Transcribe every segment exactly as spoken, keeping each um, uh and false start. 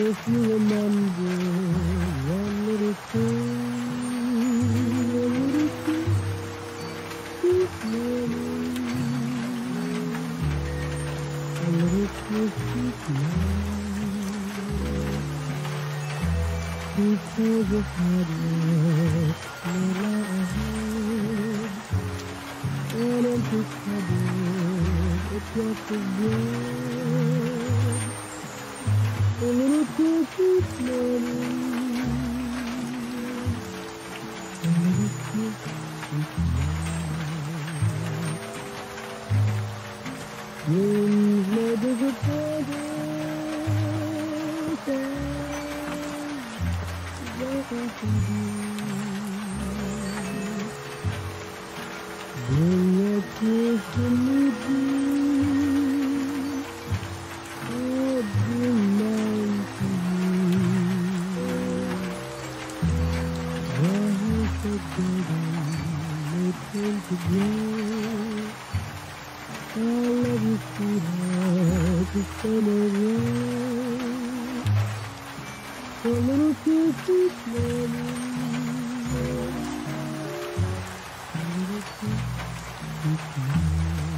If you remember one little thing, a little thing, this morning, a little Christmas night, because of hard work, not ahead, an empty cupboard, a drop of bread, a little Christmas morning, a little Christmas night. Dreams may disappoint us, they often do. Bring your tears to me, dear, I'll bring mine to you. The house of golden may turn to gray. I love you, sweetheart, the summer rain. A little Christmas morning, a little Christmas night.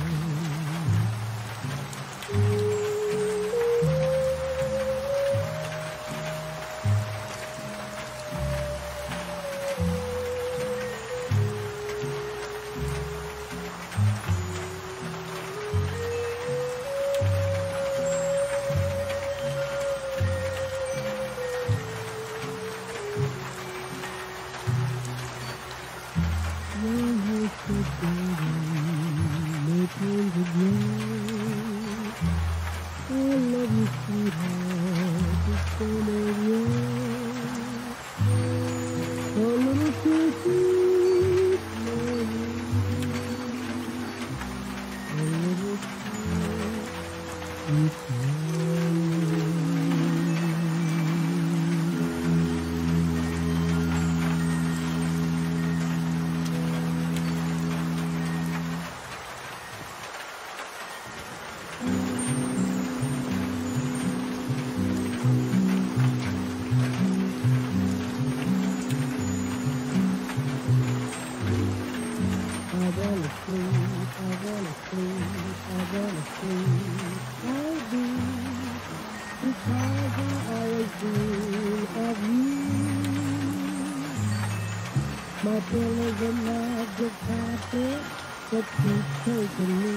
My pillows are magic carpet that keeps taking me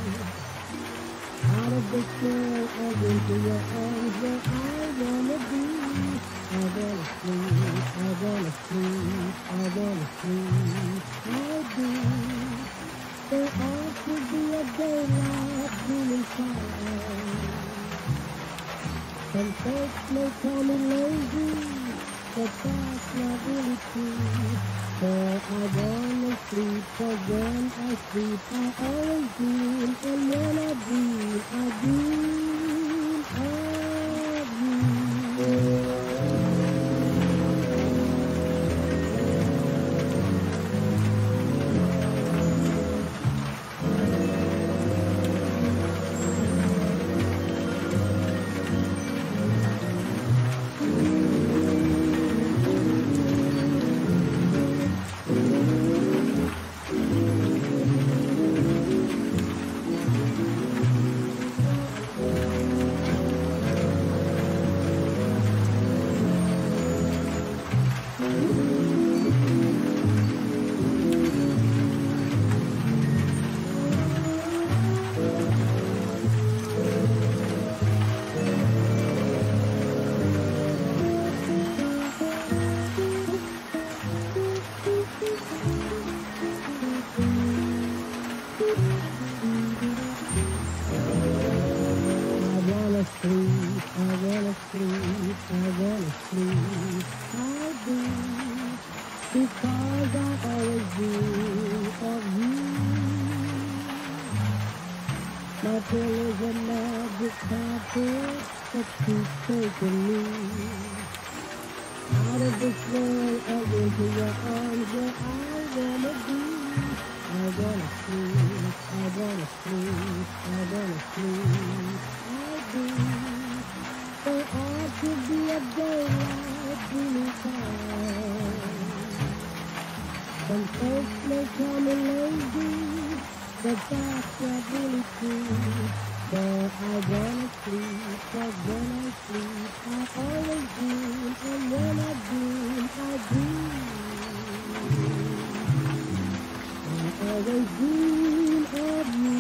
out of this world and into your arms where I wanna be. I wanna sleep, I wanna sleep, I wanna sleep, I do. There ought to be a daylight dreaming fire. Some folks may call me lazy, but that's not really true. For I wanna sleep, for when I sleep I always dream, and when I dream, I dream of you. There ought to be a daylight dreaming time. Some folks may call me lazy, but that's not really true. But I wanna sleep, 'cause when I sleep, I always dream, and when I dream, I dream. I always dream of you.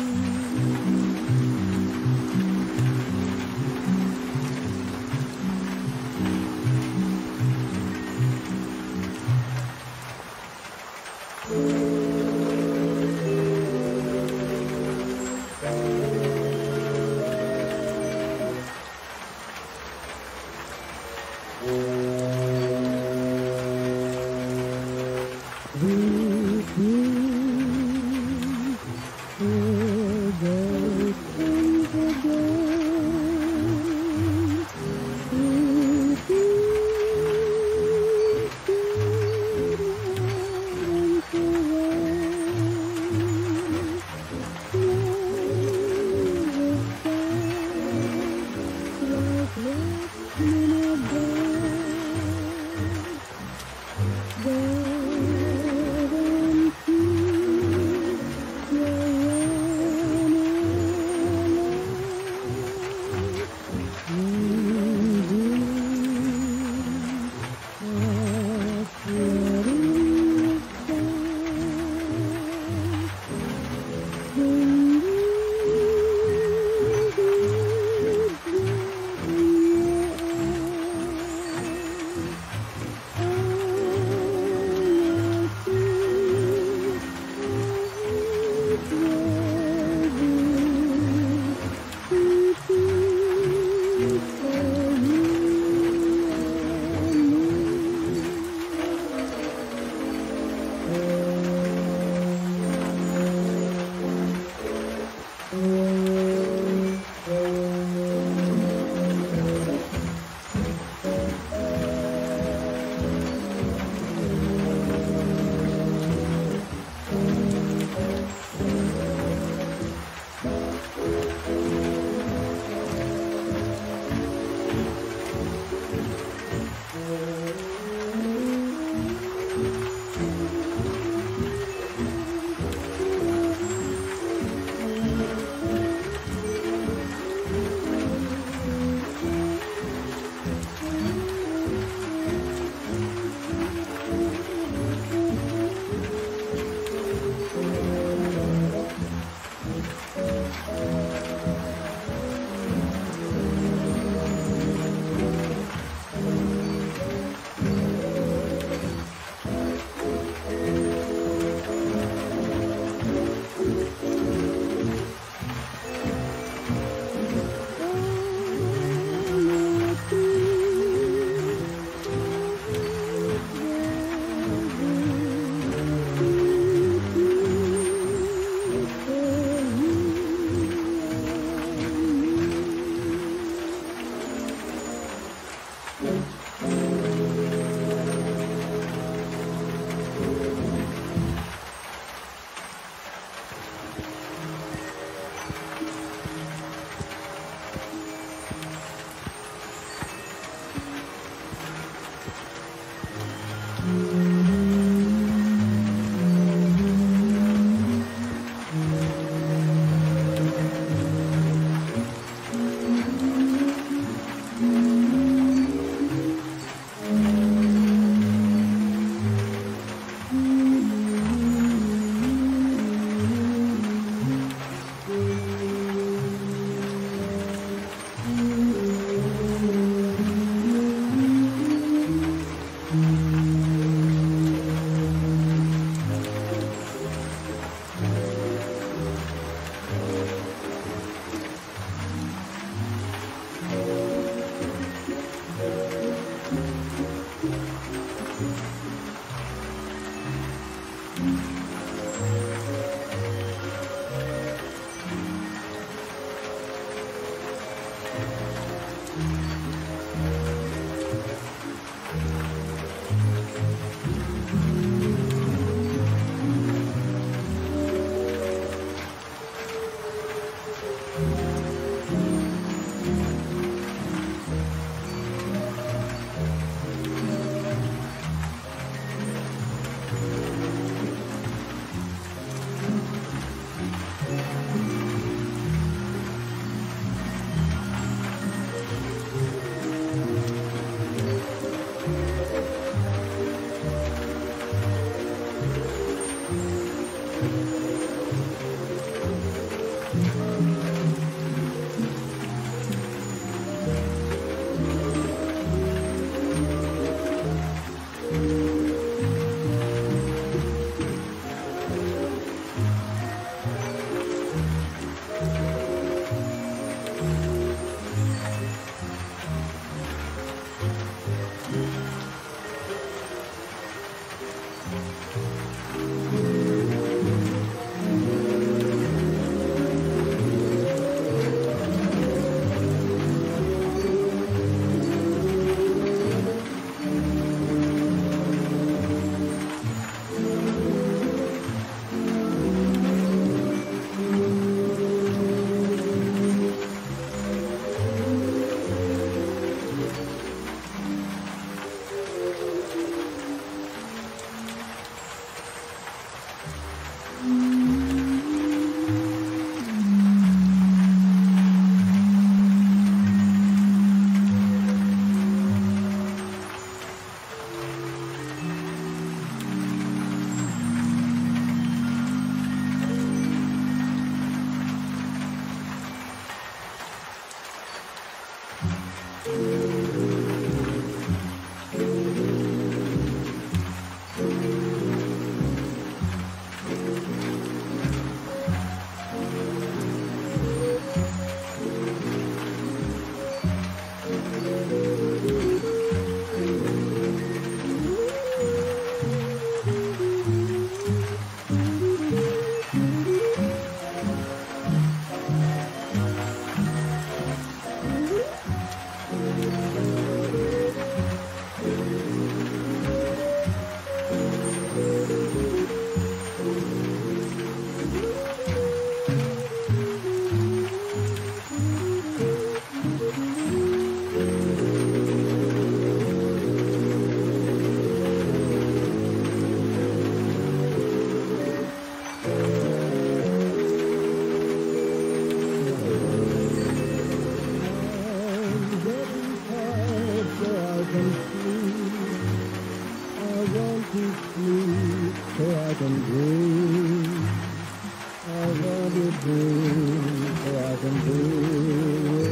sleep so I can dream. I want to dream so I can dream with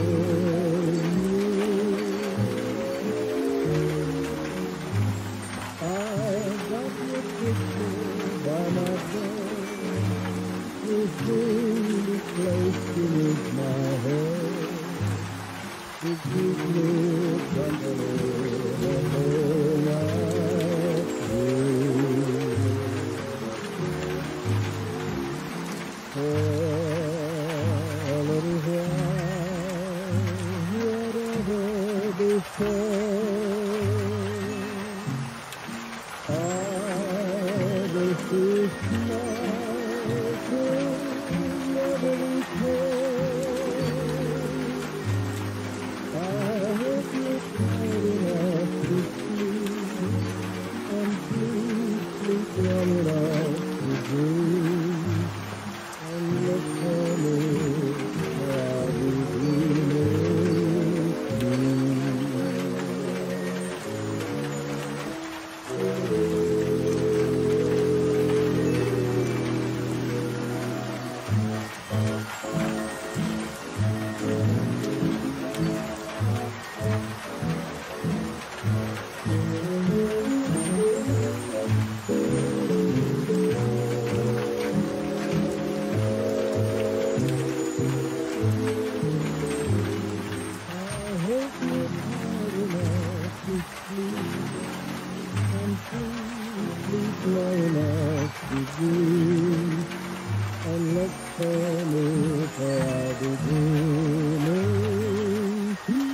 you. I got your picture by my bed. You seem to place beneath my head. To keep me company the whole night through. For a little while, whatever befell, I will see smile till never return. I hope you're tired enough to sleep, and please sleep long enough to dream, and look for me, for I'll be dreaming too. Long enough to dream, and look for me, for I'll be dreaming too.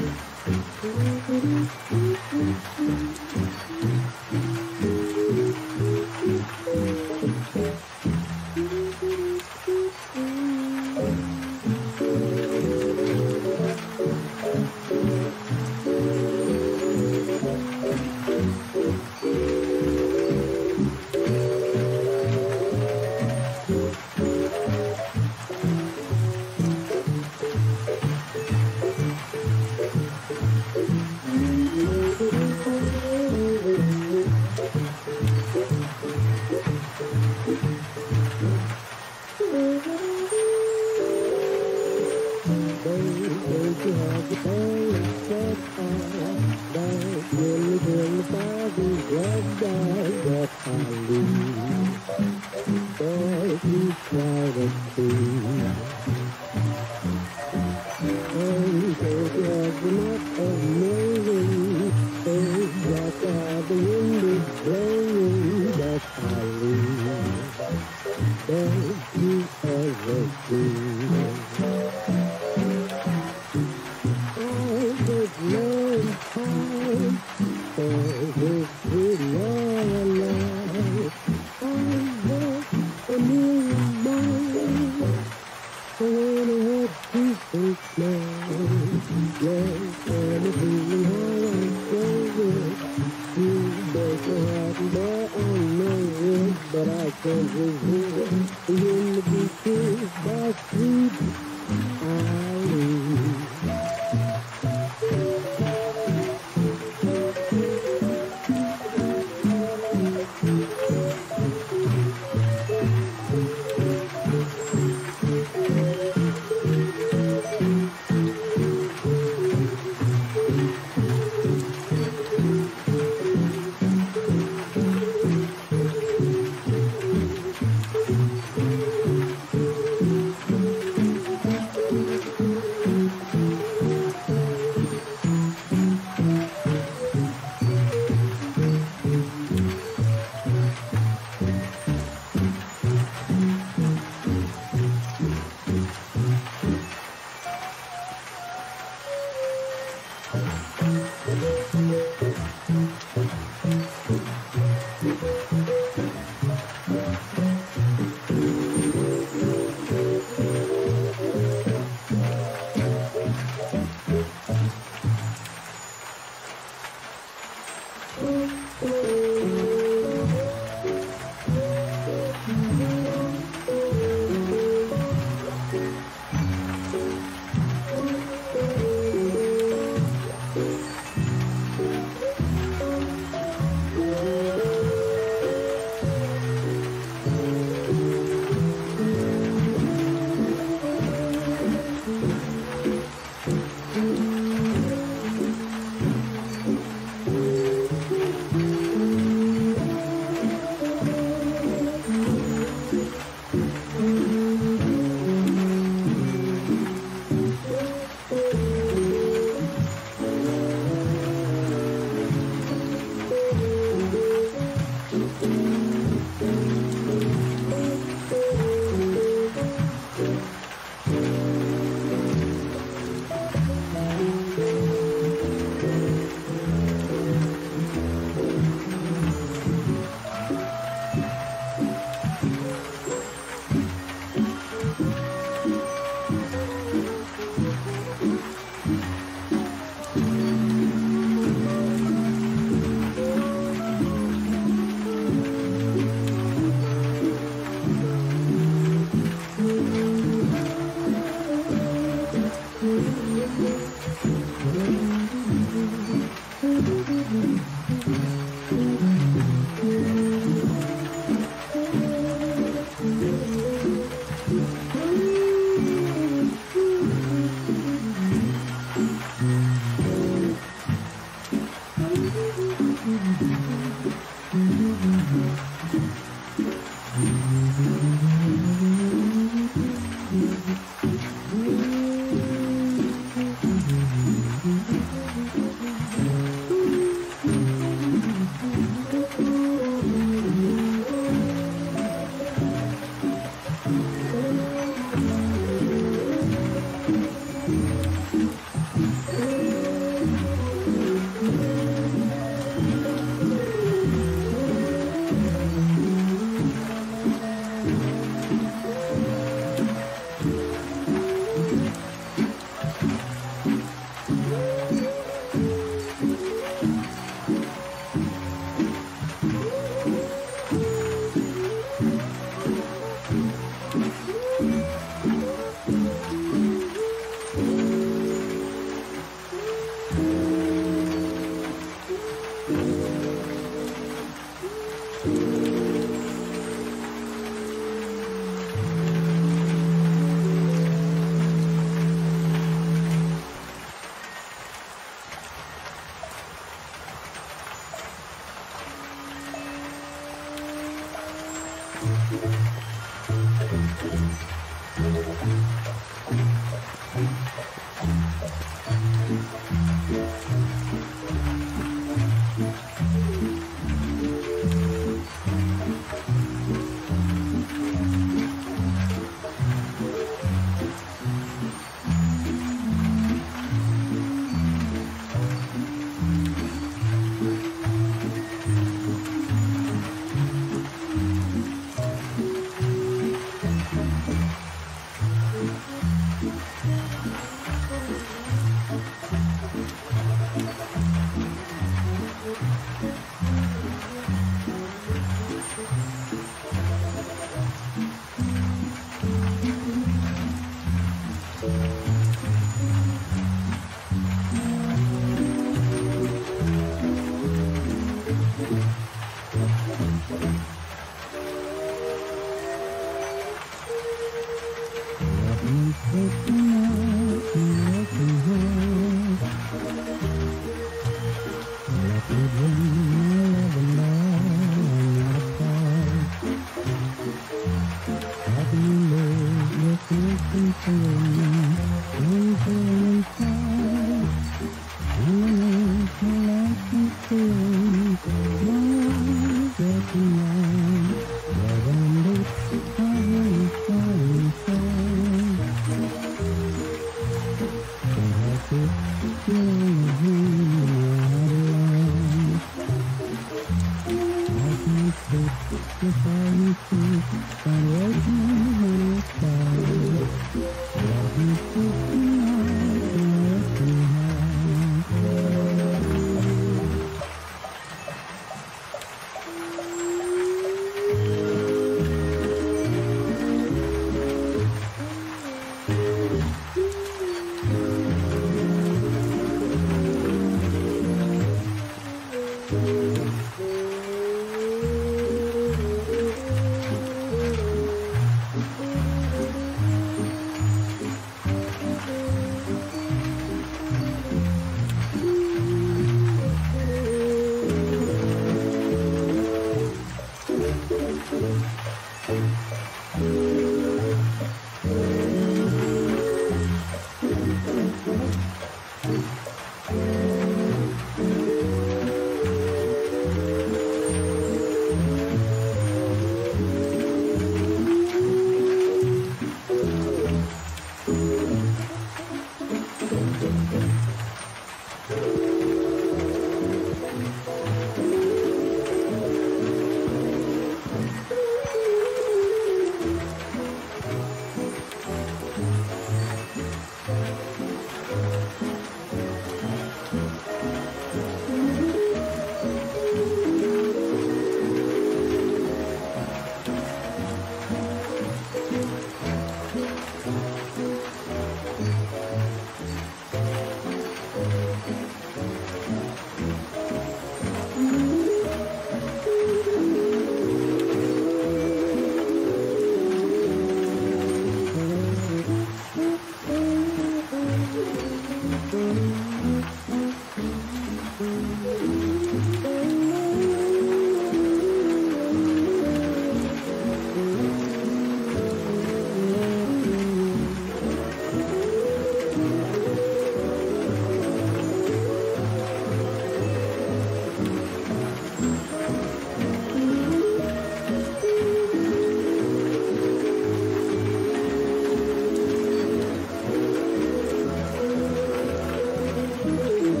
Thank you.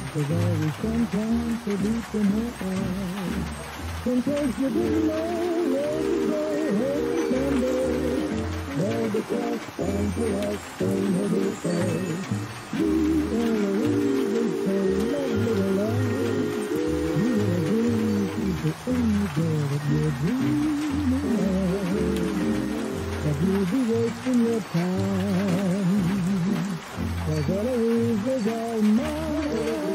There's always some time to deep in her eyes. In case you didn't know, where you go, home someday. There's a cross sign for us in her face. You and Louise so lovely to love. You will dream she's the angel that you're dreaming of. But you'll be wasting your time, 'cause Eloise is all mine.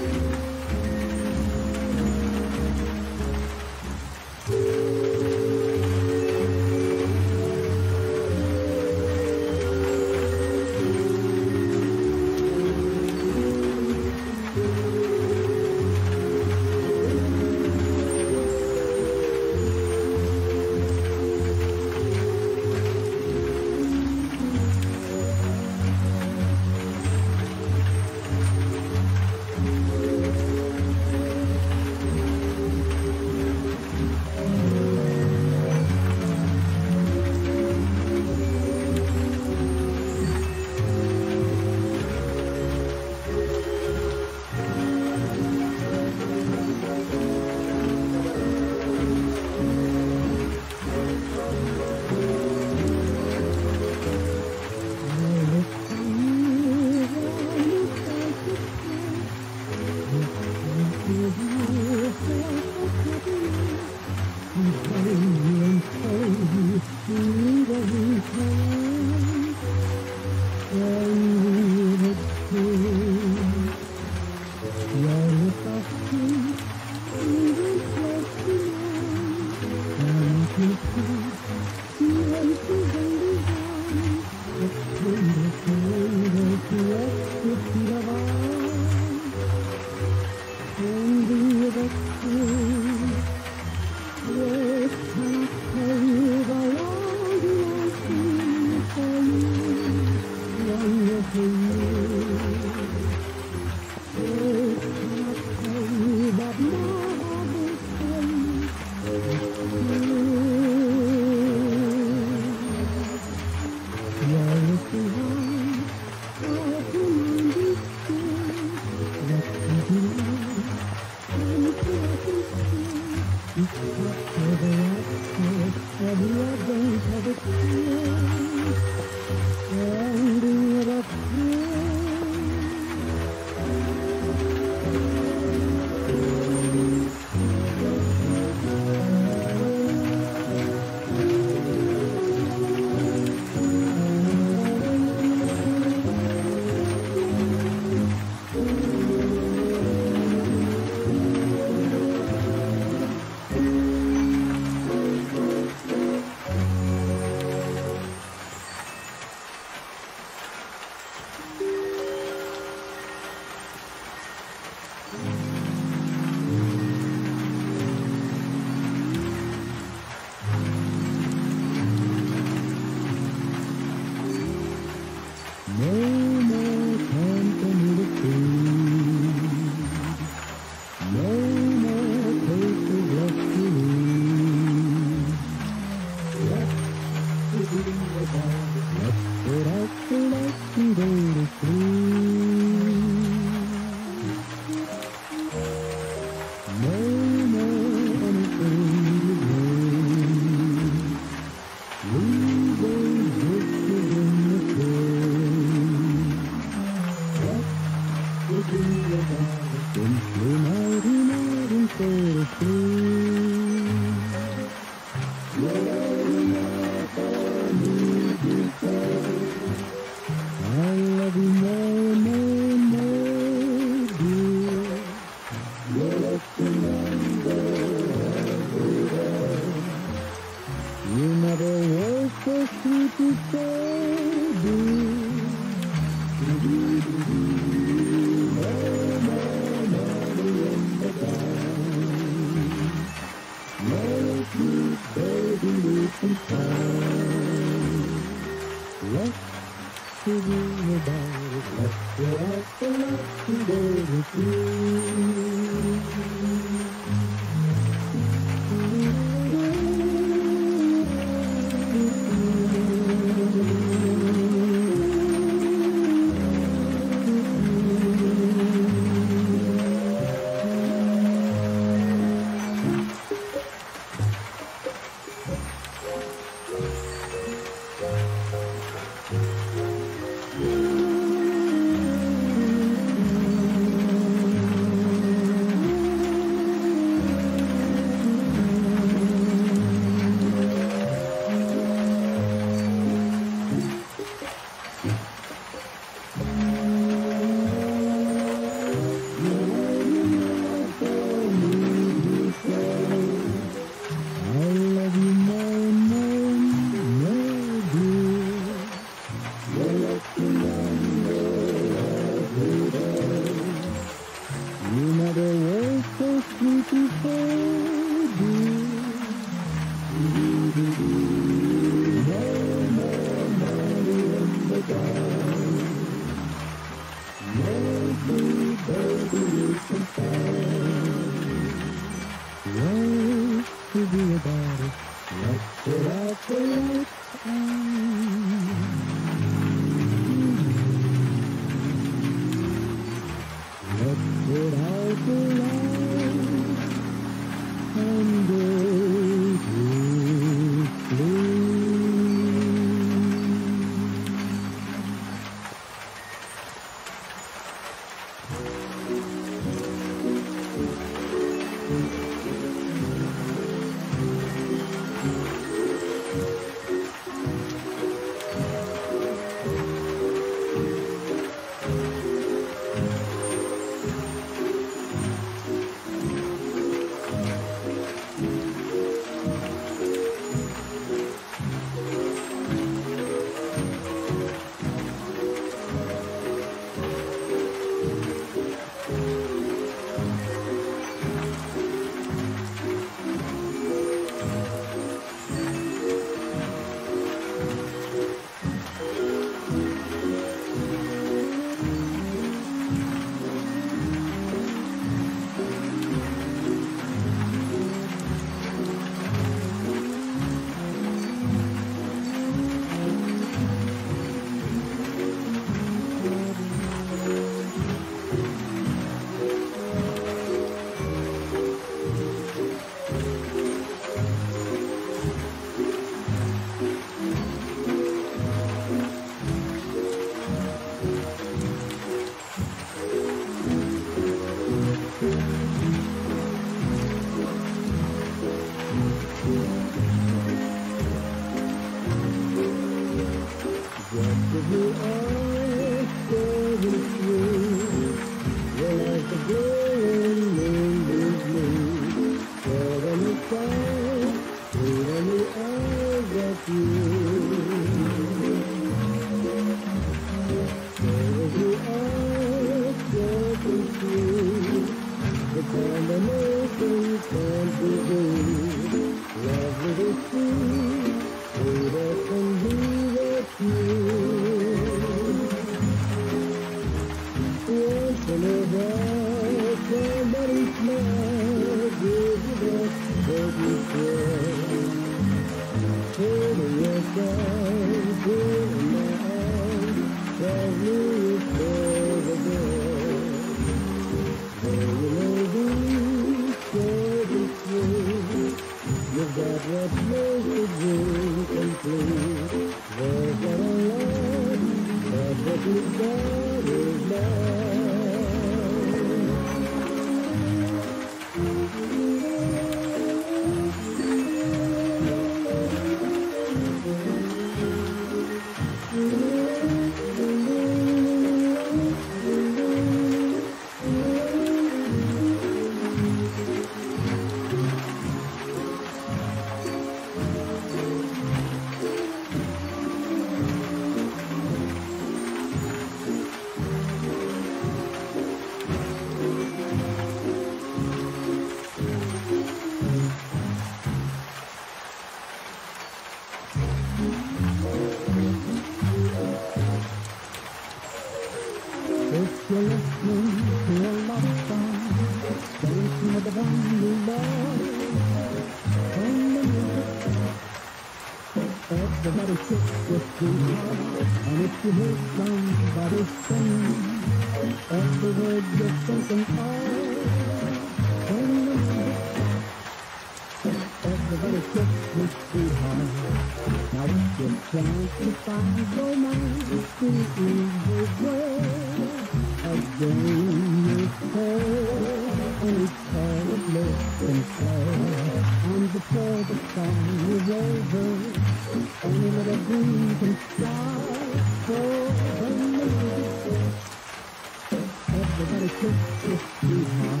Everybody kick your sweetheart, and if you hear somebody sing, every word you're thinking of, when the music stops, everybody kick your sweetheart. Now it's your chance to find romance in the world. A game is played, and it's terribly unfair. And before the song is over, any little dream can start. So when the music stops, everybody kiss your sweetheart.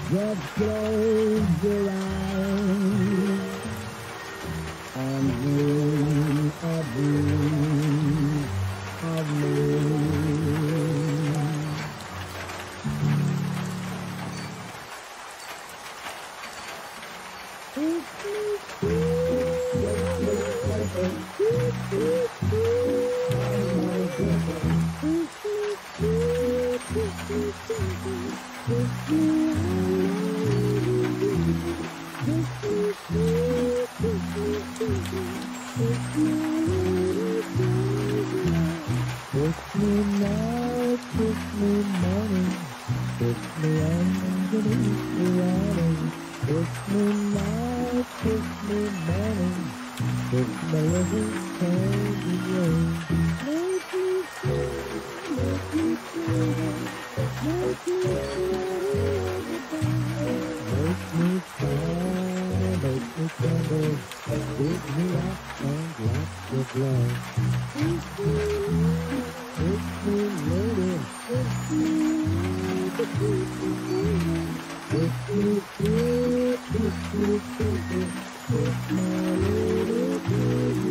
Just close your eyes and dream a dream of me. Kiss me now, kiss me morning, kiss me underneath the awning. Kiss me now, kiss me morning, kiss me little candy rain. Make me feel, make me feel, make me feel Make me cry, make me tremble, give me up and lots of love. Kiss me, kiss me lady, kiss me, kiss me, kiss me, kiss me, kiss me, kiss my little baby.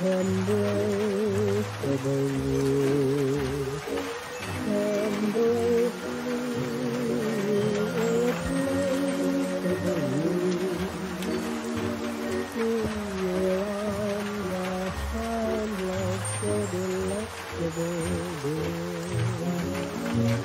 unbreakable you. Embrace me, irreplaceable you. In your arms I find love so delectable, dear.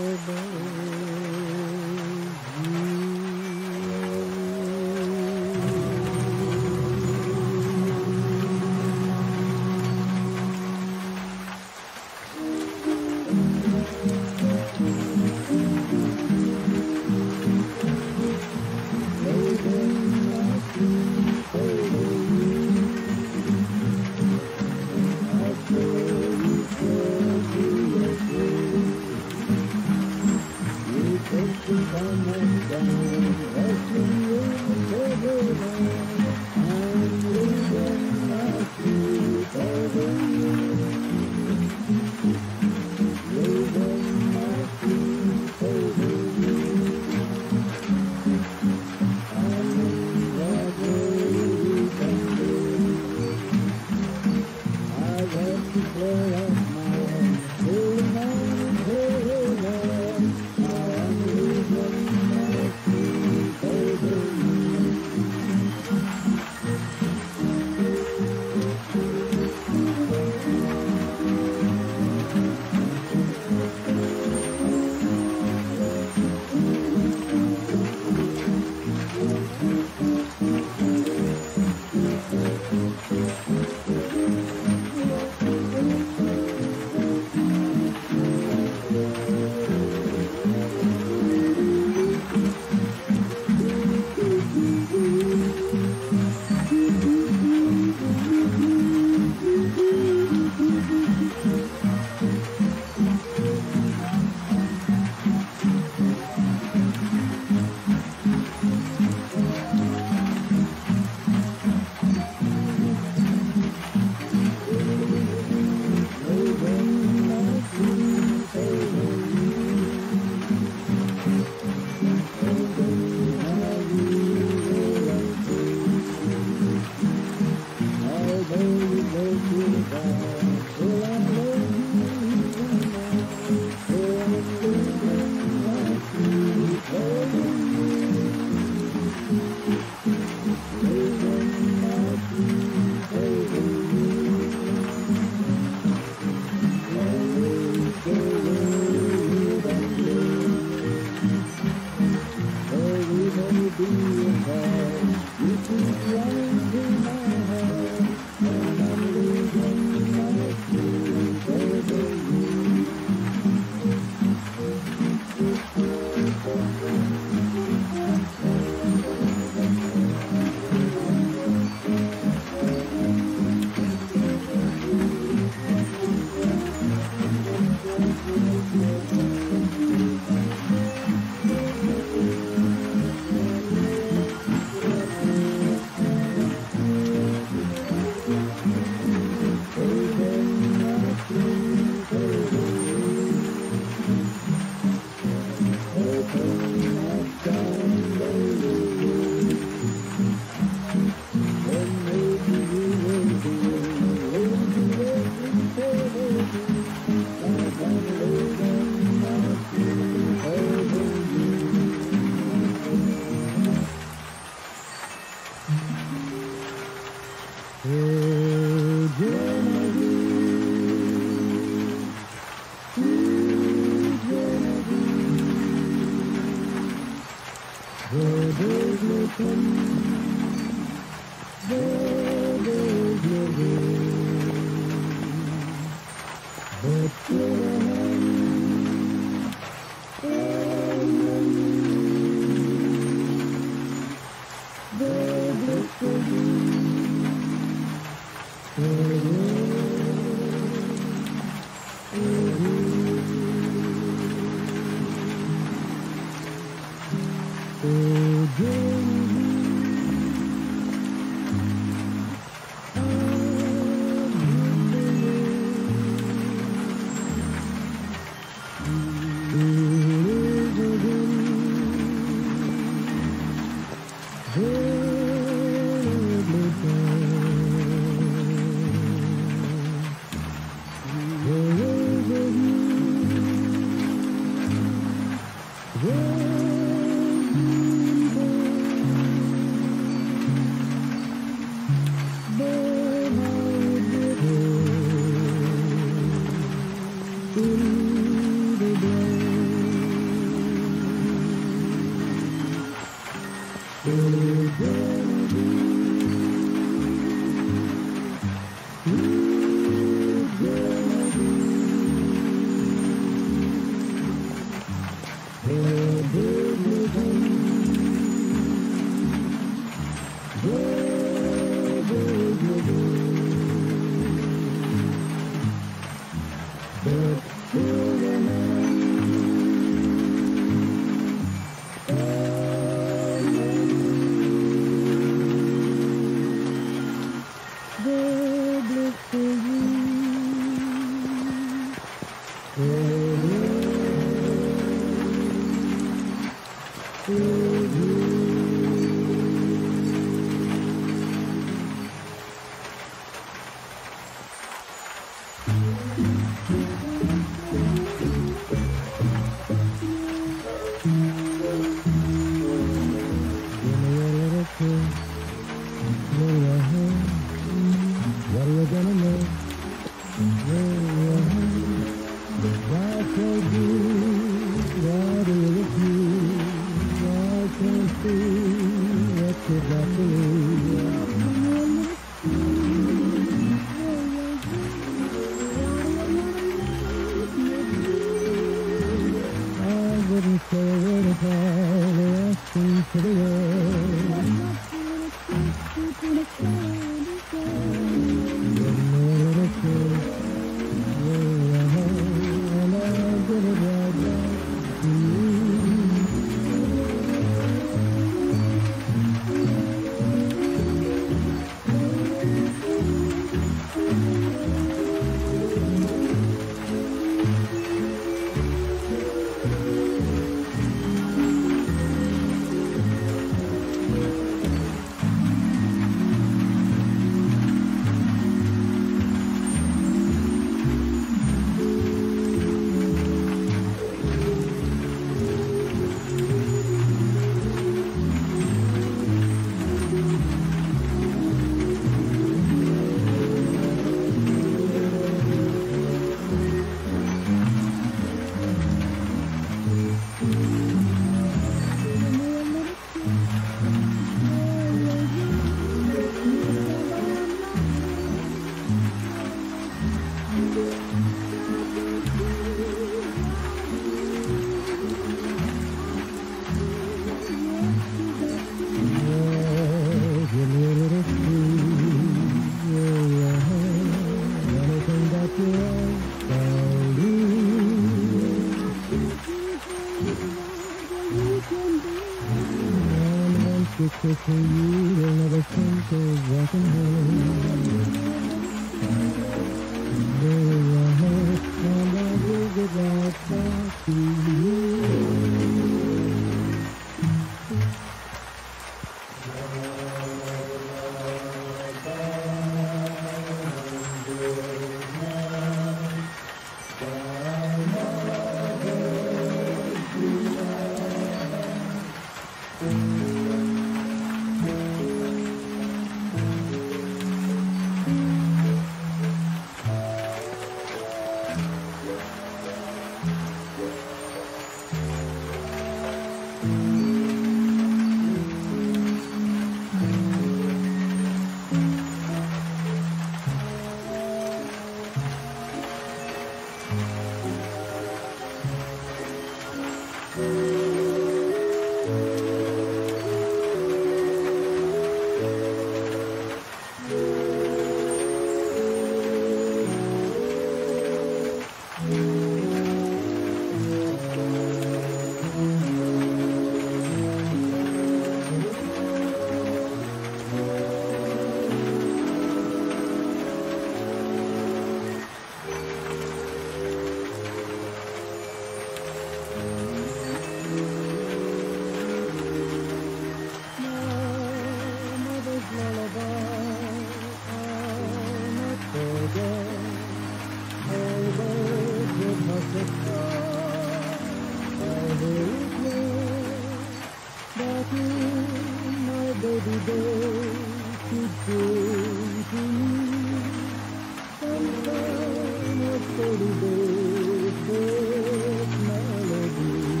very clear that you, my baby girl, should sing to me some kind of steady birthday melody.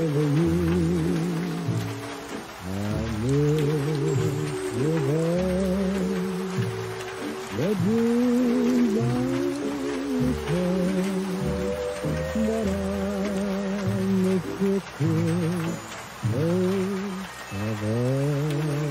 over you. I miss with all the dreams I recall, but I miss your kiss most of all.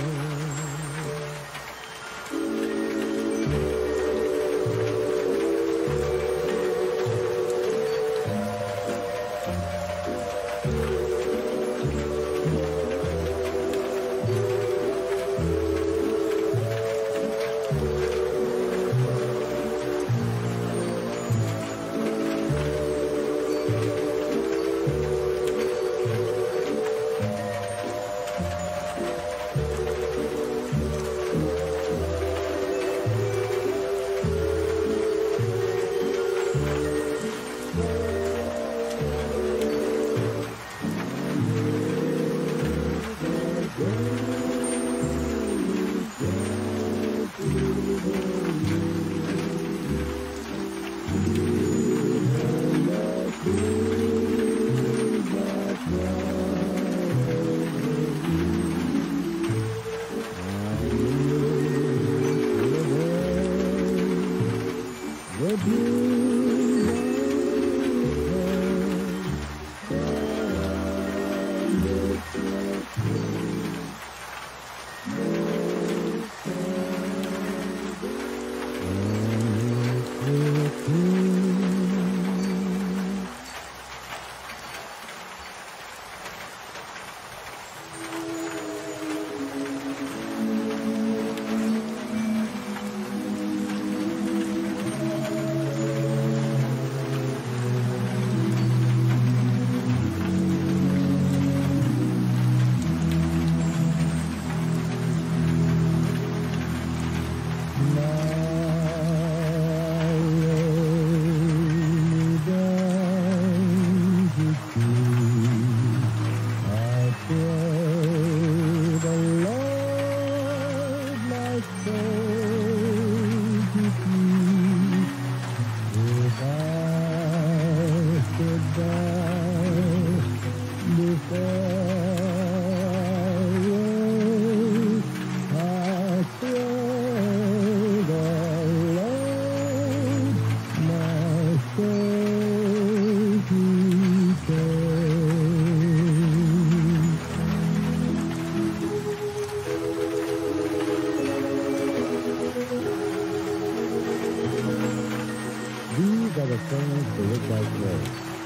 These are the things for which I pray,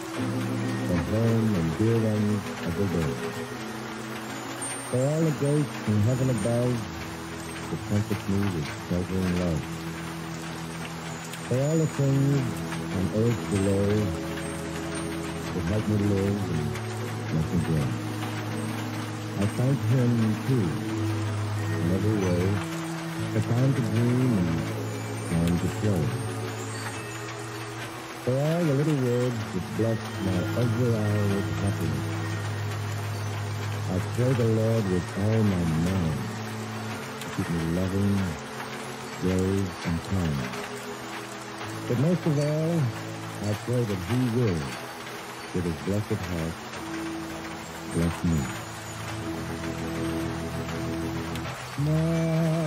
the home and dear ones of the day. For all the greats in heaven above, to comfort me with pleasure and love. For all the things on earth below, that help me live and let me grow. I thank him, too, in every way, for time to dream and time to play. For all the little words that bless my every hour with happiness. I pray the Lord with all my mind to keep me loving, brave, and kind. But most of all, I pray that he will, with his blessed heart, bless me. My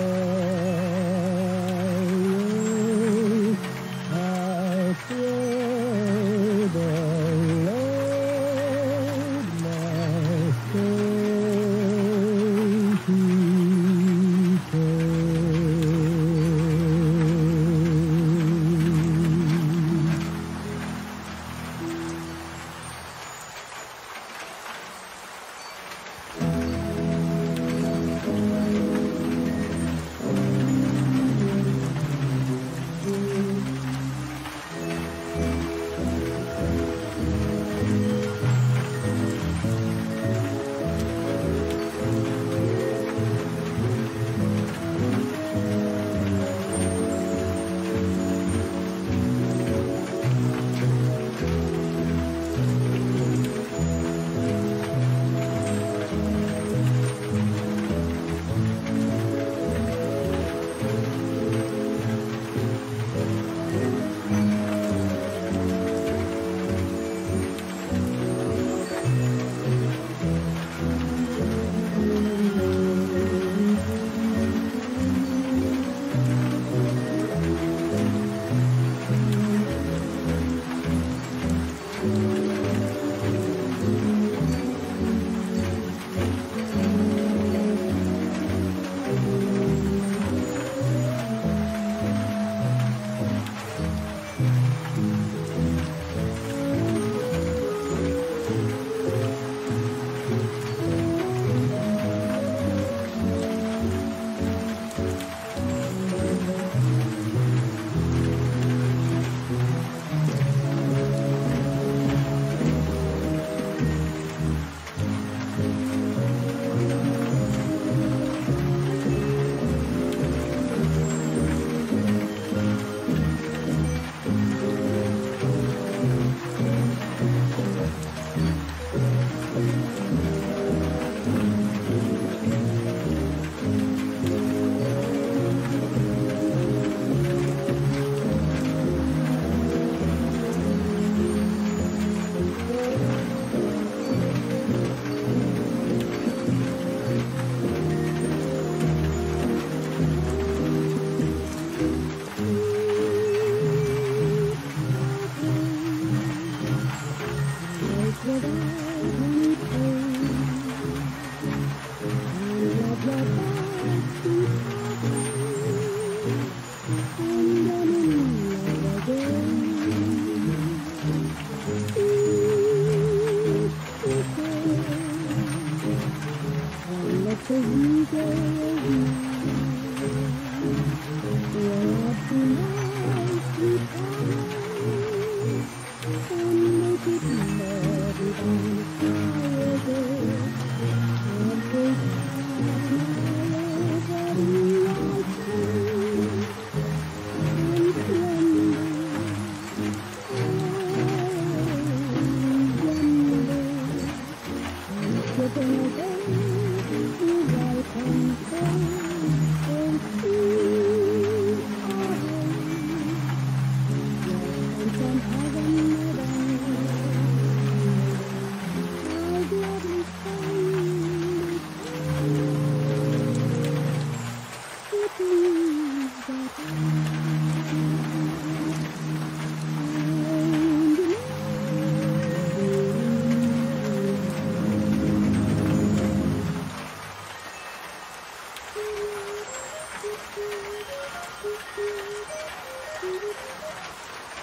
before you, I pray.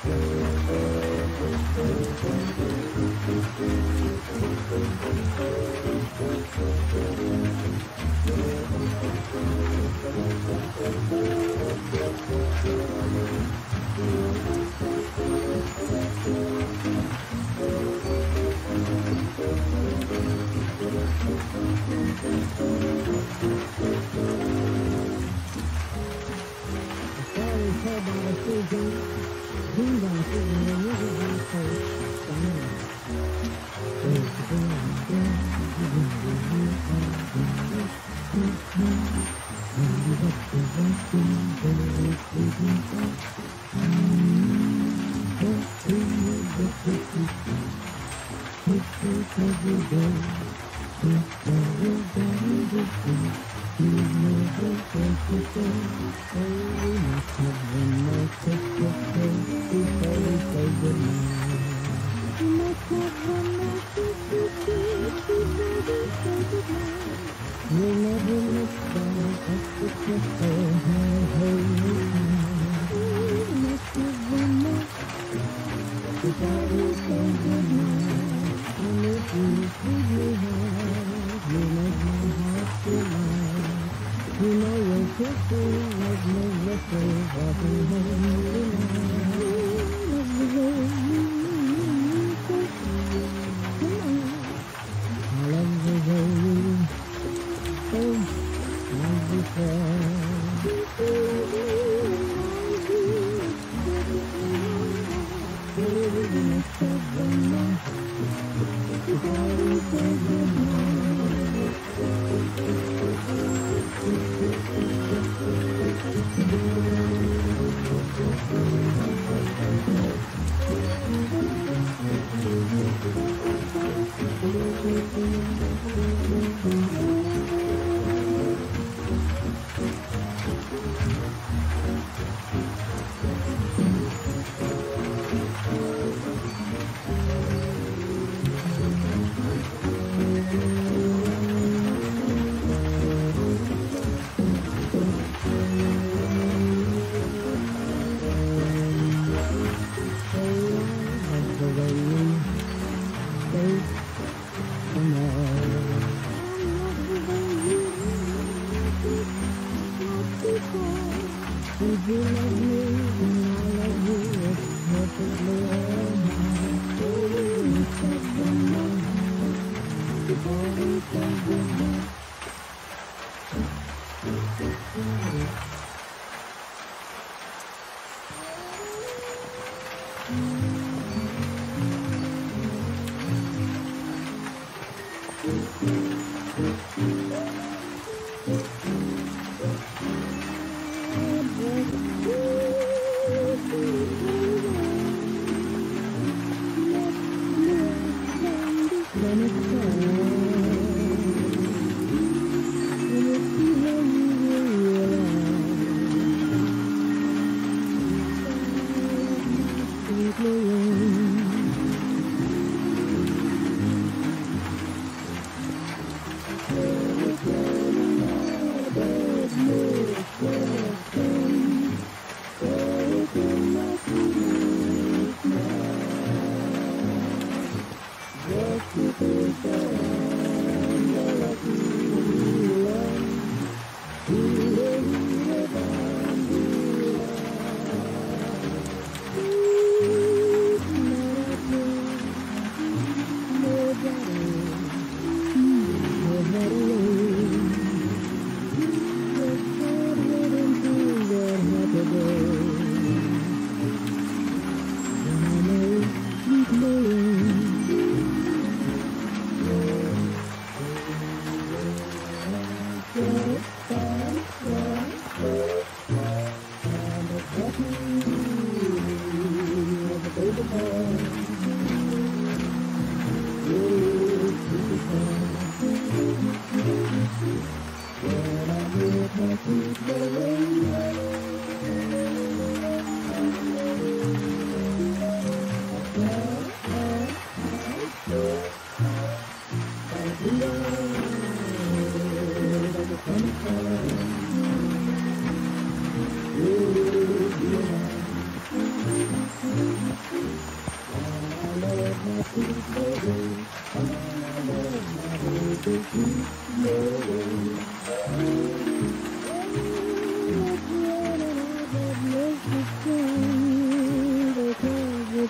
Yeah.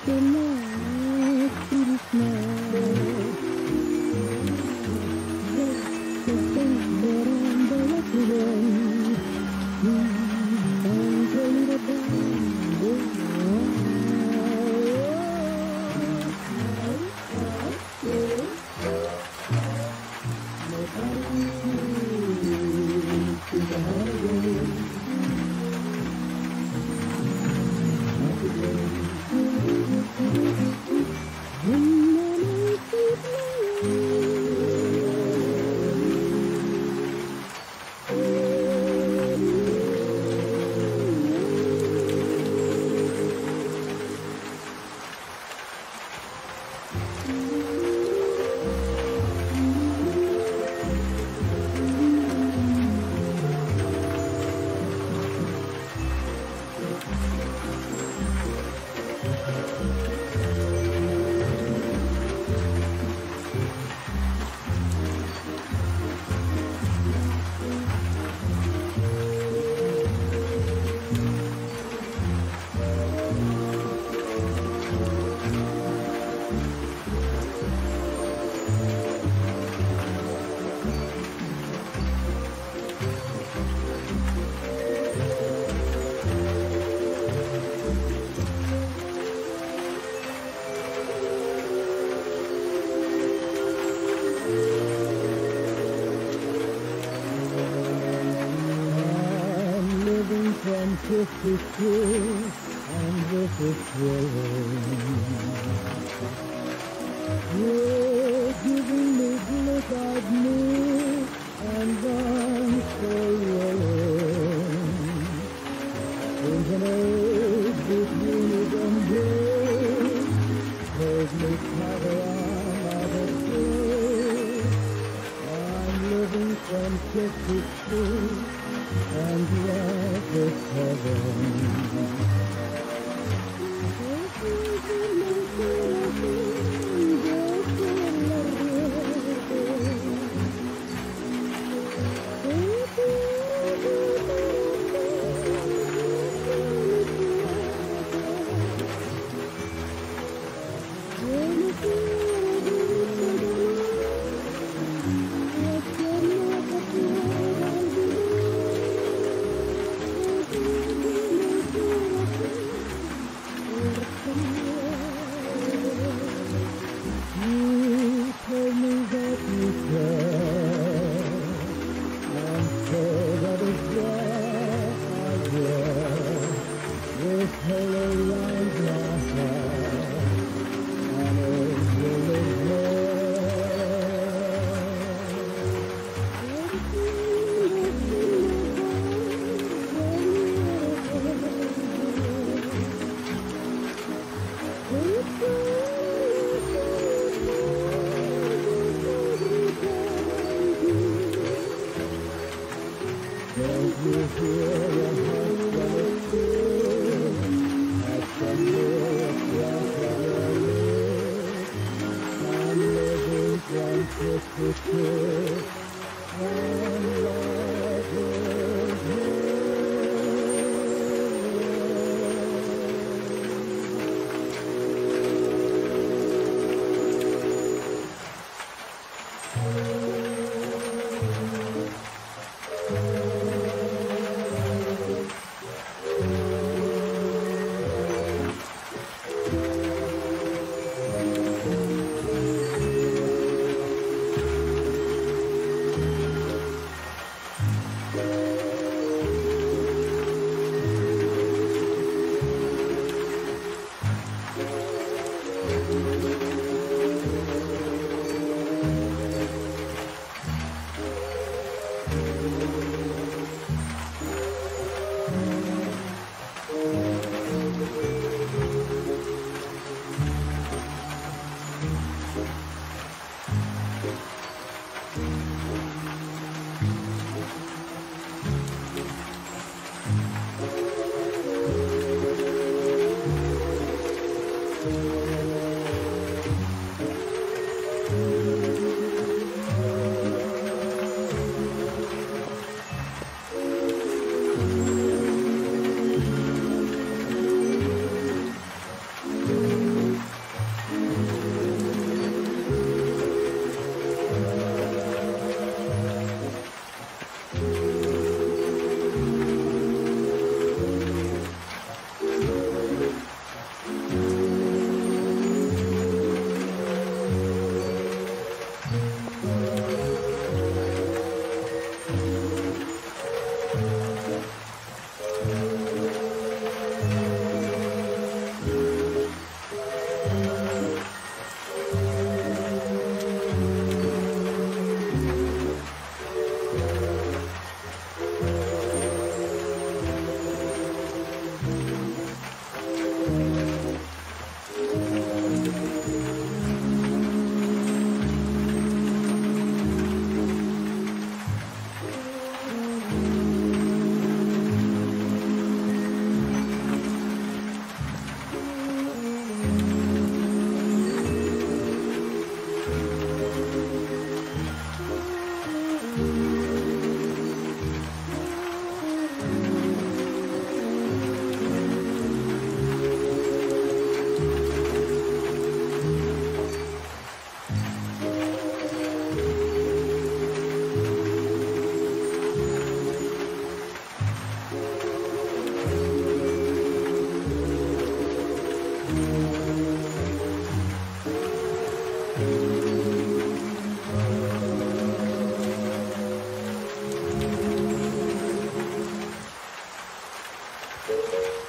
tonight, sweet smile. The things that I'm the lucky one. Don't tell me the from kiss to kiss, and this is thrilling. You're giving me bliss I'd miss, and I'm so willing. There's an age between it and this, hold me tighter on out of this. I'm living from kiss to kiss, and love is heaven.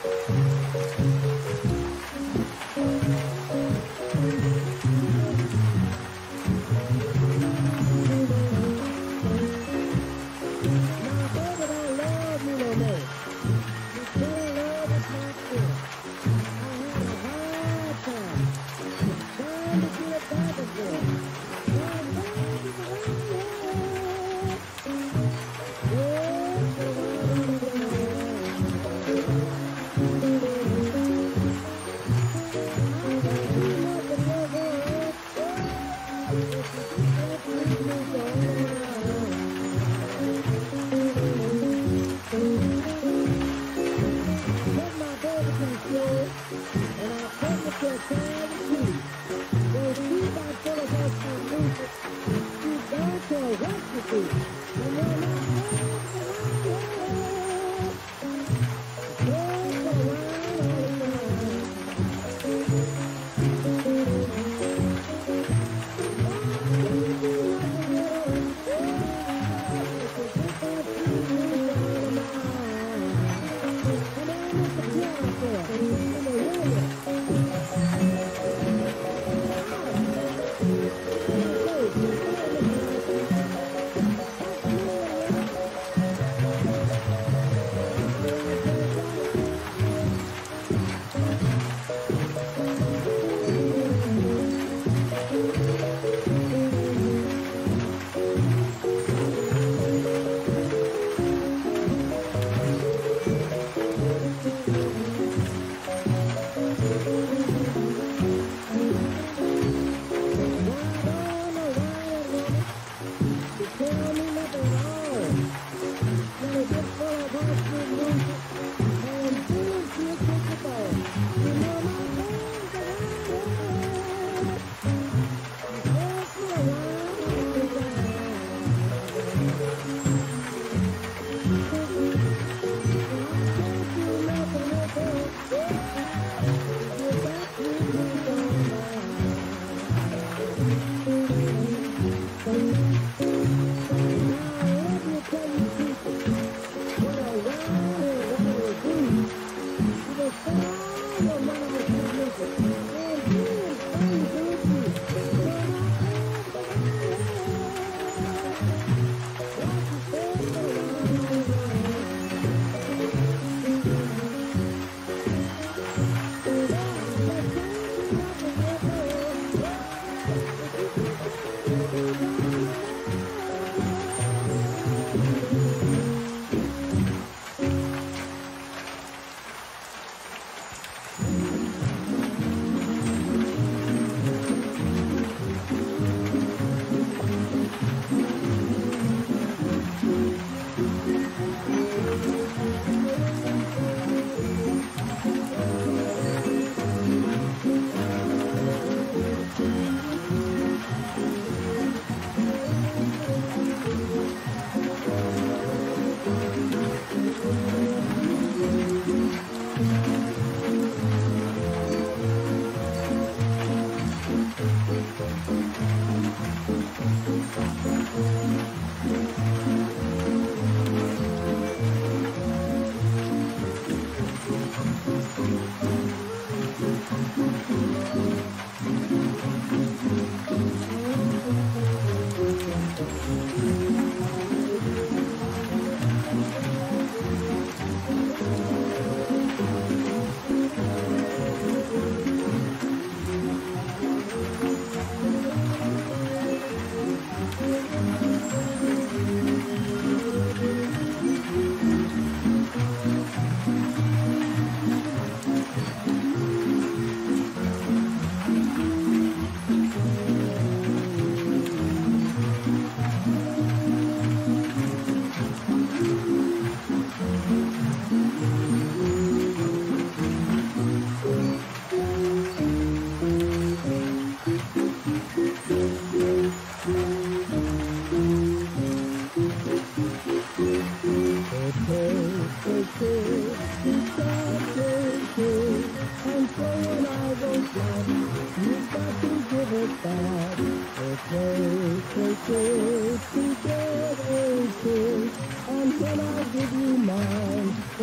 Until I give you mine,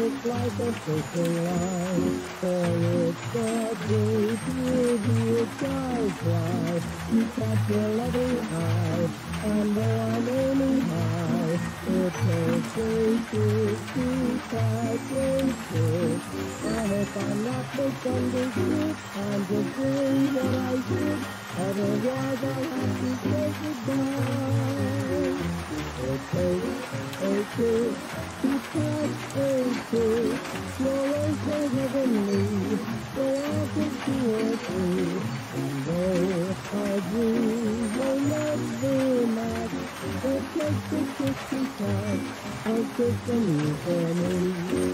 It's like a fishing line, for it's the deep with you try, try. You catch your loving eye, and though I'm aiming high, it takes ages to catch a fish. I hope I'm not misunderstood, I'm just doing what I should, otherwise I'll have to say goodbye. It takes ages to catch a fish, you're so heavenly, so I can two or three, and though I dream will not be much, it takes a kiss to catch a kiss from you for me.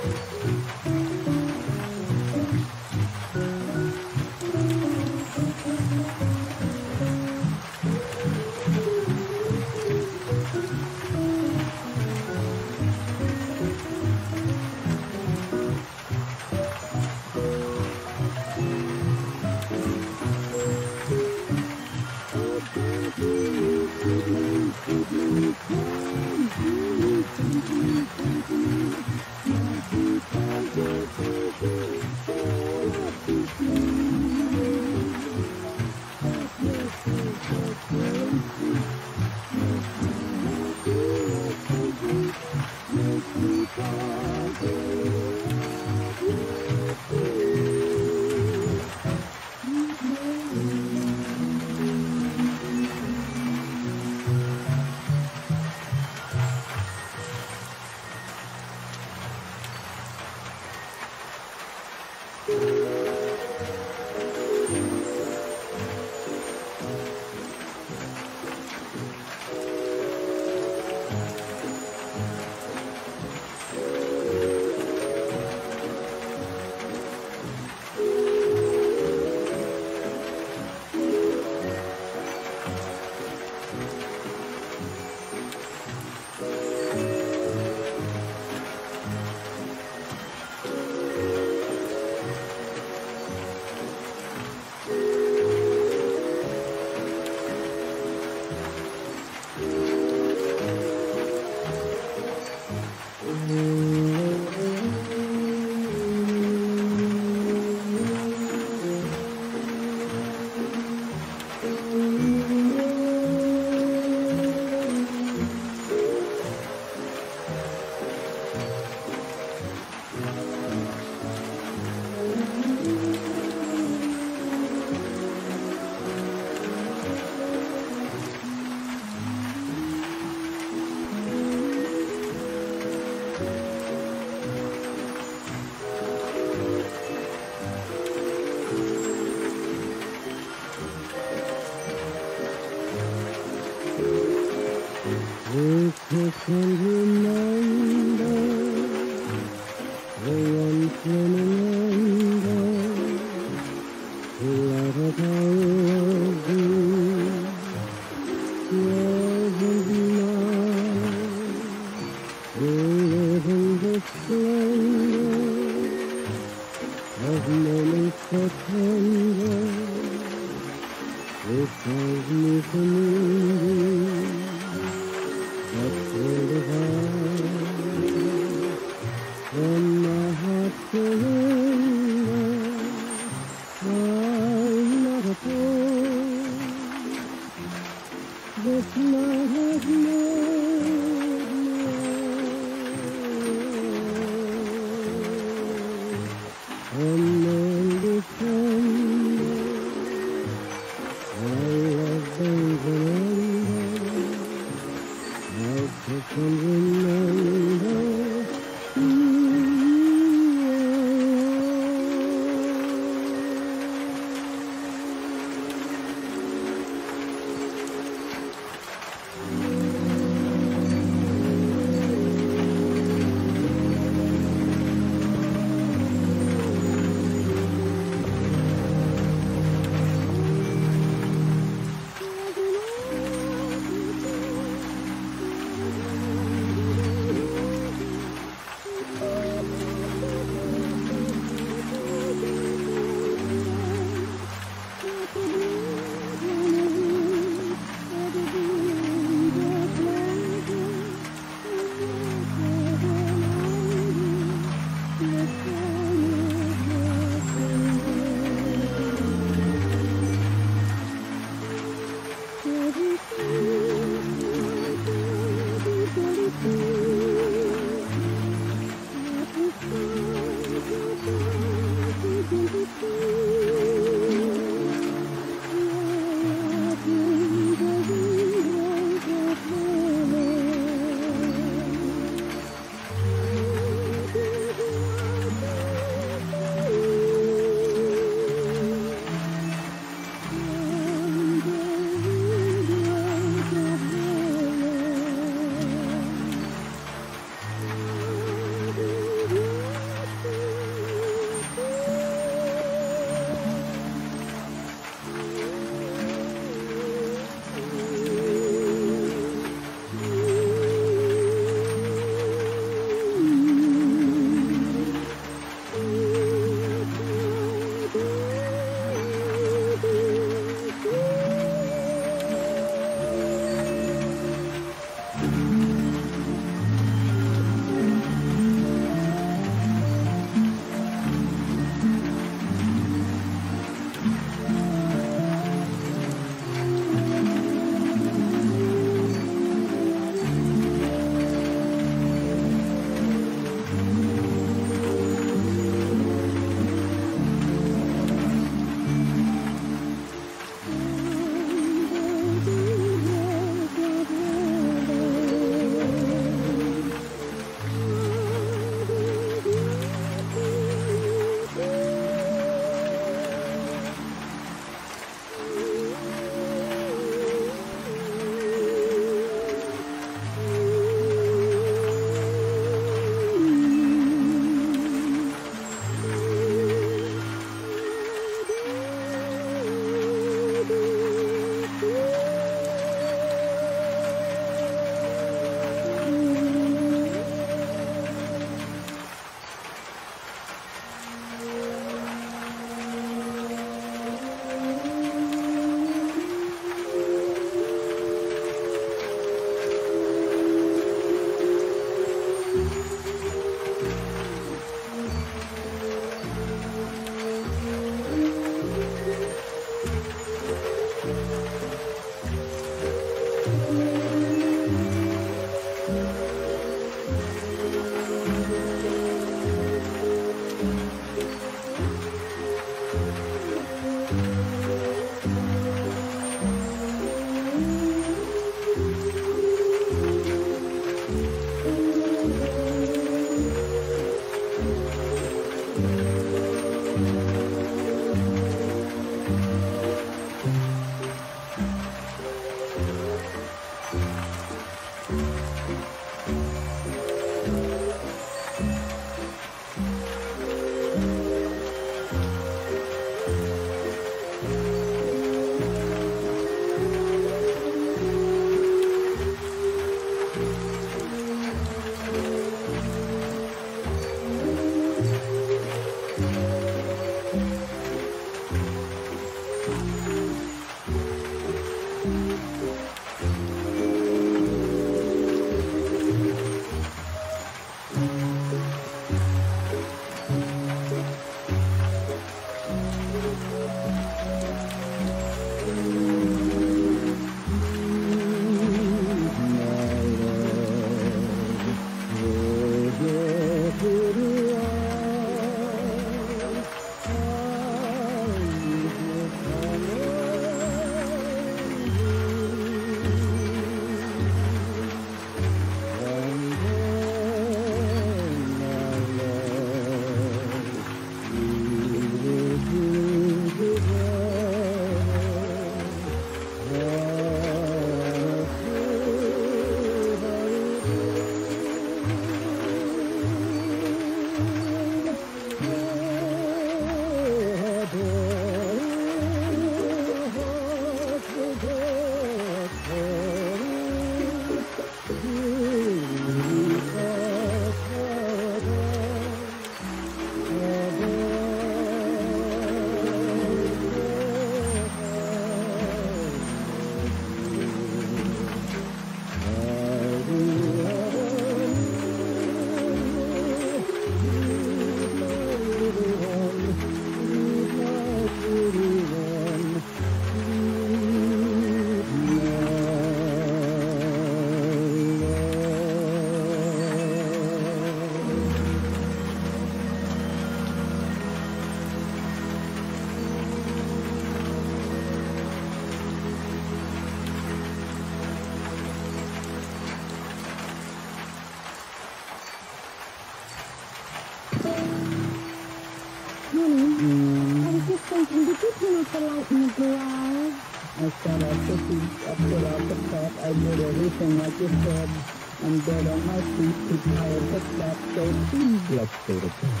thinking, did you turn off the light in the garage? I said I put, the, I put out the tap, I did everything like you said. I'm dead on my feet, too tired to stop, so please let's go to bed.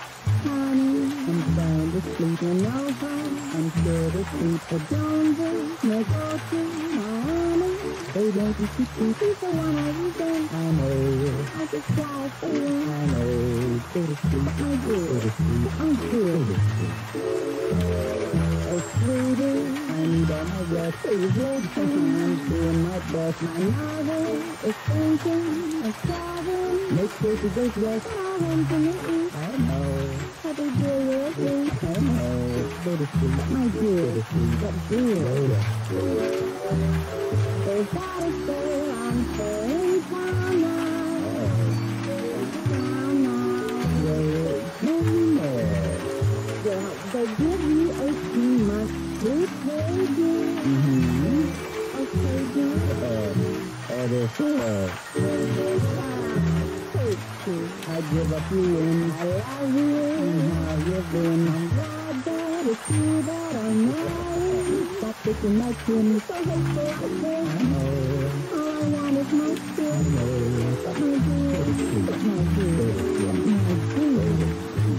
Honey, I'm trying to sleep in your house. I'm sure to sleep for Jonesy, no go-to, my honey. They don't you keep thinking for one every day. I know, I just cry for you. I know, go to sleep, my dear, go to sleep, I'm good. Oh, sweetie, I need all my rest, please listen. I'm doing my best, my mother is thinking of traveling. Make sure to go rest, I want to meet you. I know. Happy dear, please. I know. Go to sleep, my dear. Go to sleep, that's dear. There's gotta stay on staying town now. Town now. Wait, no more. Well, they give you eighteen months to pay you. Mm-hmm. Okay, dear. Uh, uh, there's uh, I give up you and I love you. How you been? I'm glad that it's you that I know. Stop picking my chin, so hateful I feel. I know. All I want is my skin. I know. But my dear, but my dear, my dear.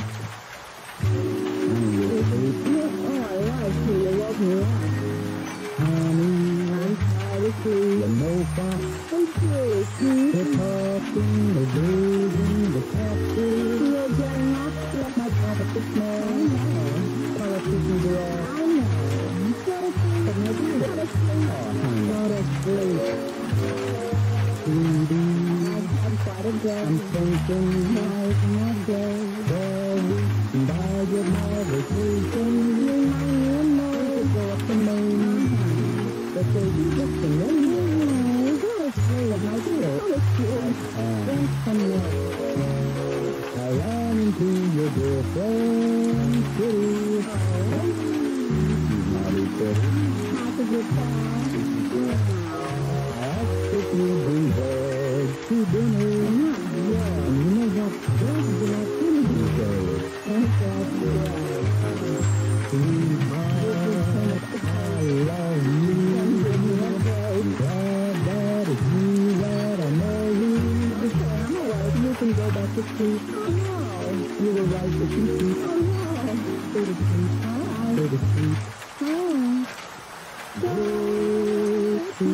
Oh, I like you. You love me up. Honey, I'm tired of sleep. You know fun. I'm really sweet. The talking, the breathing, the talking. You're getting up. Let my politics know. I know. Politicians are all. I know. You gotta sleep. But maybe you gotta sleep. Oh, honey. Gotta sleep. Sweetie. I'm quite a day. I'm thinking night and day. All week and I get my vacation. You might know. Go up the main. But they just the name. Go to sleep, my dear. Go to sleep. Don't come here. I ran into your girlfriend, Kitty. Go to sleep. Go to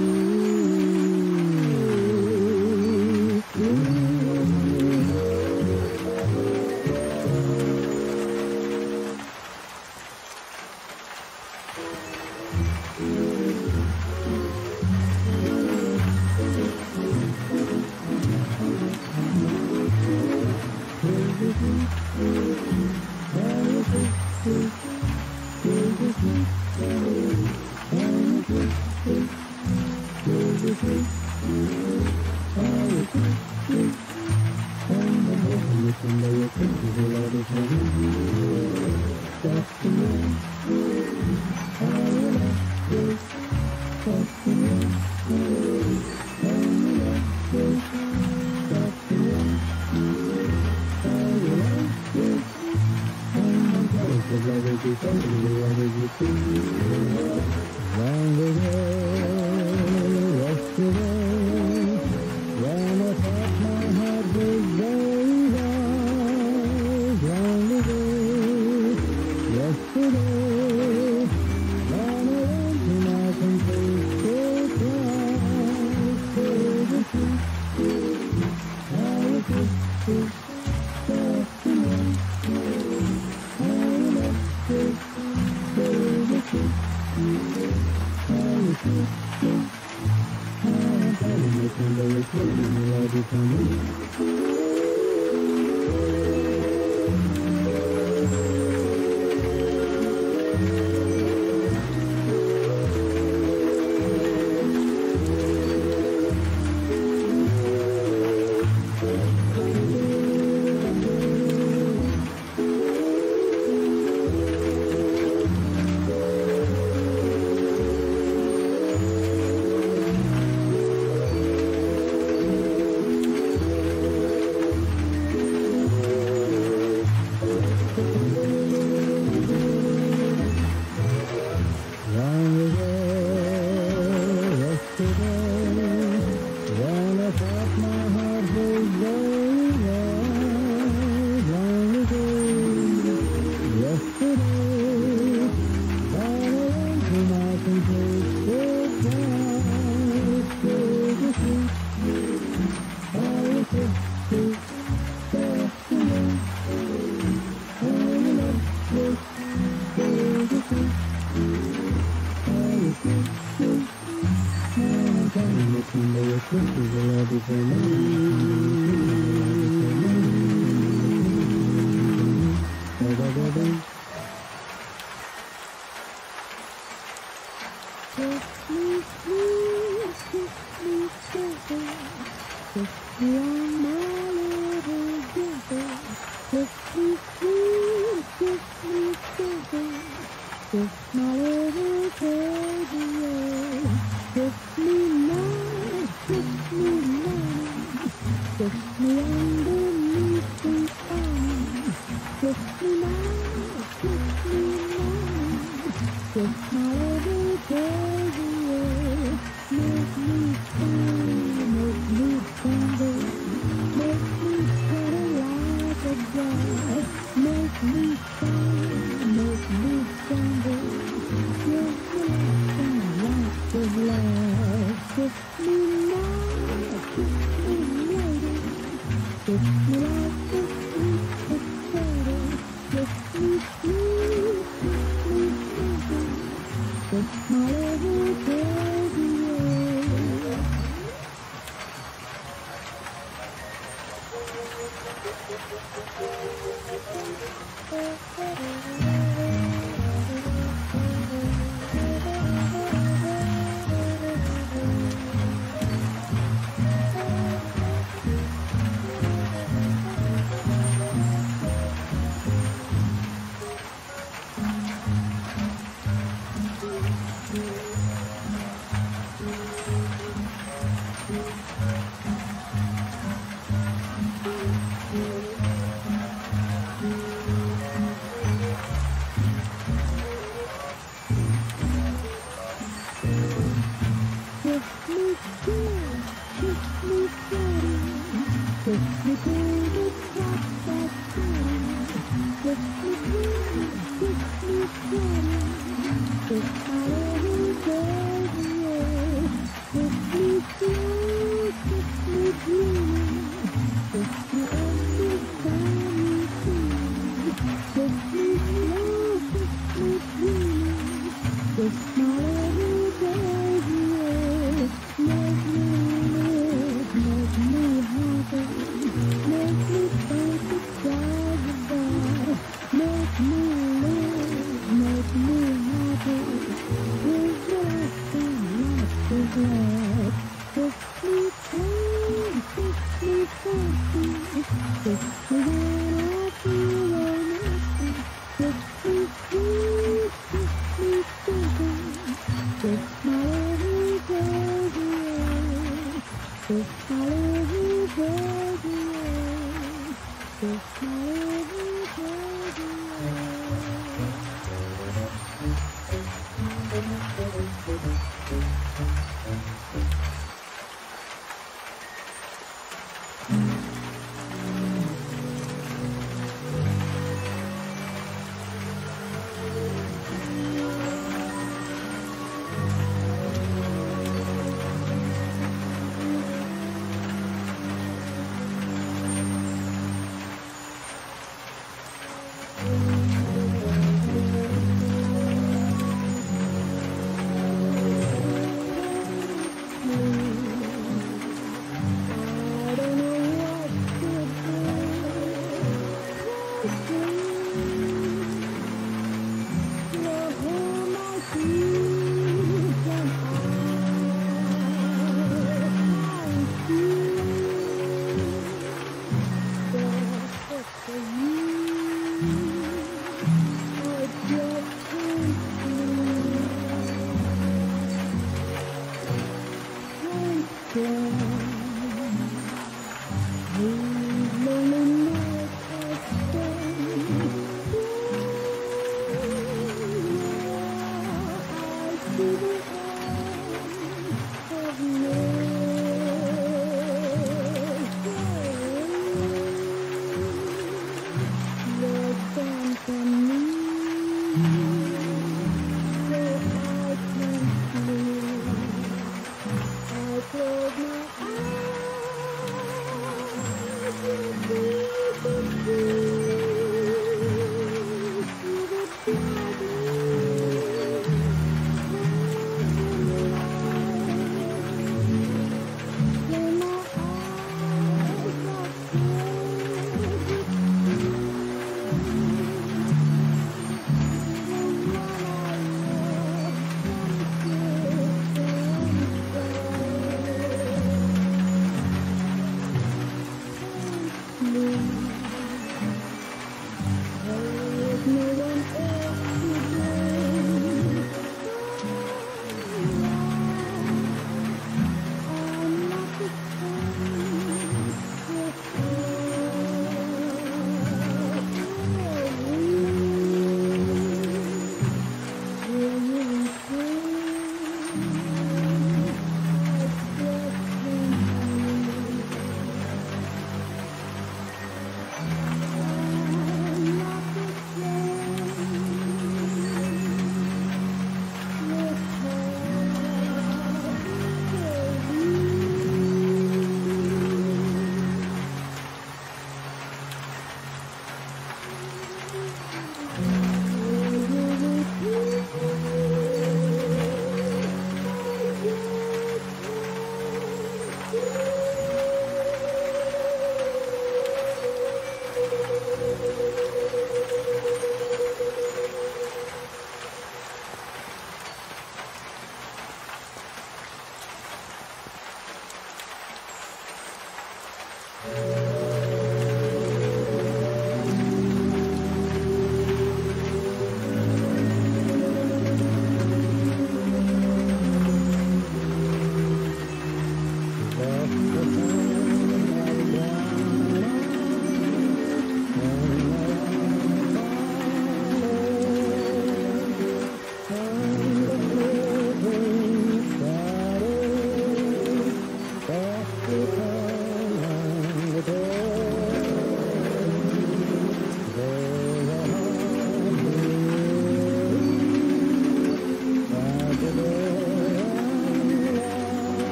My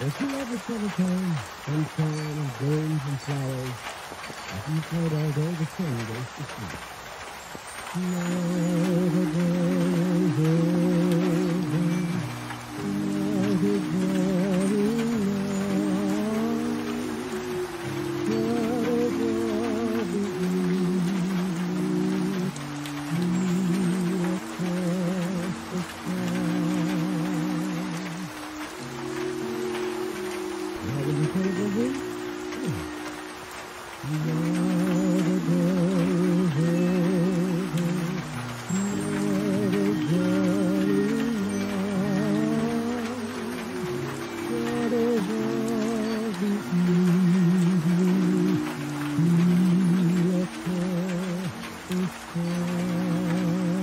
If you love the summertime, sunshine and blooms and flowers, if you played all day, the sun goes to sleep. Now the day is over, now the morning light, shadows of the evening, flee across the sky. Now will you play the wind? Now the day is over, now the journey lies, shadows of the evening, flee across the sky.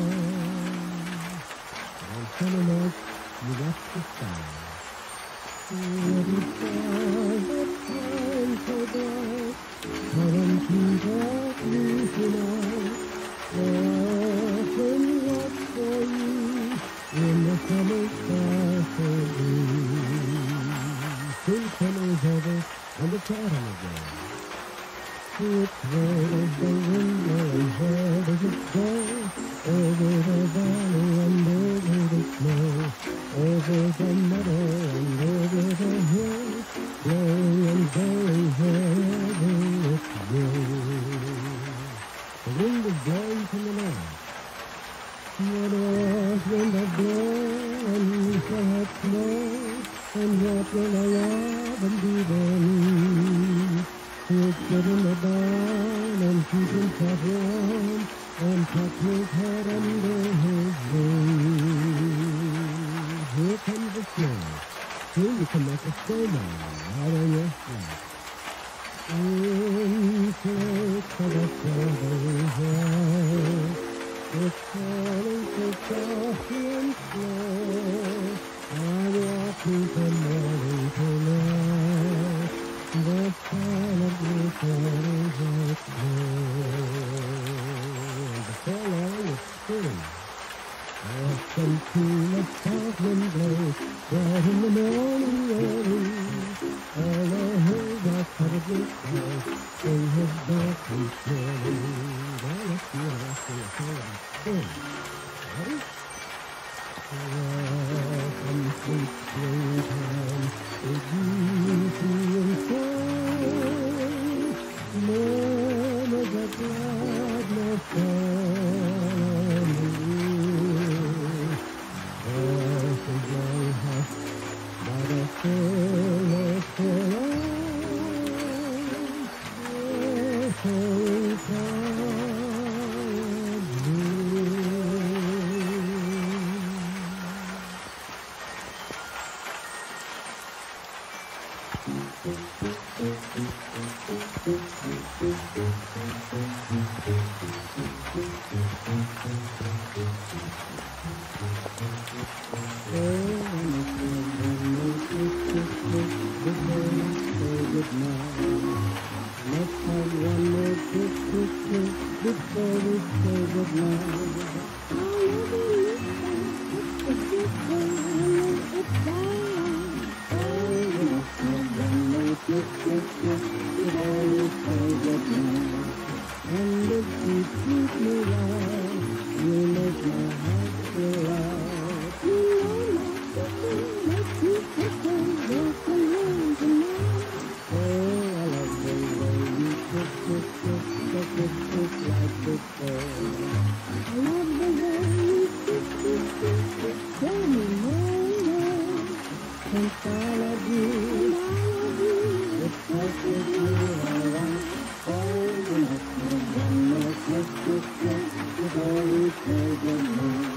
On summer nights, you watch the stars. Every star that shines so bright, come to talk me tonight. For I often watch for you in the summer sky so blue. Soon summer is over and it's autumn again. Which way does the wind blow and where does it go? Over the valley and over the snow, over the meadow and over the hill, blowing and blowing wherever it will. The wind is blowing from the north. What north wind that blow and we shall have snow, and what will a robin do then? He'll sit in the barn and keep himself warm, and tuck his head under his wings. Here comes the snow. Soon you can make a snowman out on your flat. In flakes of a feather's eye, it's falling so softly and slow. I'm walking from morning to night. The silently falling like snow. Before long it's spring. Off some cool of south wind blows, right in the morning early. All the hills are covered with snow, spring has dark and surely. Now let's see what else we are talking about spring. Ready? Welcome, sweet springtime, is beauty and sound. Murmurs of gladness all on the wind. Voices long hushed by the stillness surround. Echoing clouds blue. Let's have one more kiss, kiss, kiss before we say goodnight. I'll never miss that. It's a good day, it's fine. Oh, let's have one more kiss, kiss, kiss before we say goodnight. And if you treat me right, you make my heart feel right. You know my sister makes you kiss and walk alone tonight. Oh, I love the way you kiss, kiss, kiss, kiss, kiss, kiss like before. I love the way you kiss, kiss, kiss, kiss, tell me more and more. Since I love you, and I love you, it's perfectly alright. Oh, let's have one more kiss, kiss, kiss before we say goodnight.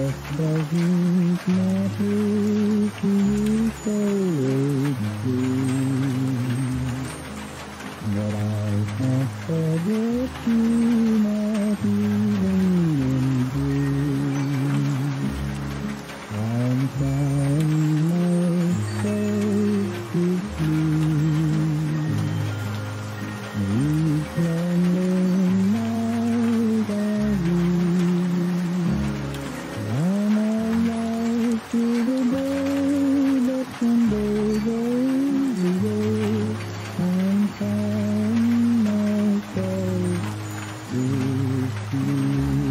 Just doesn't matter to you, so it's true. But I can't forget you, not even in dreams. I'm trying myself to sleep. Each lonely night I weep. I'm alive to the day that someday goes away. I'm trying myself to sleep.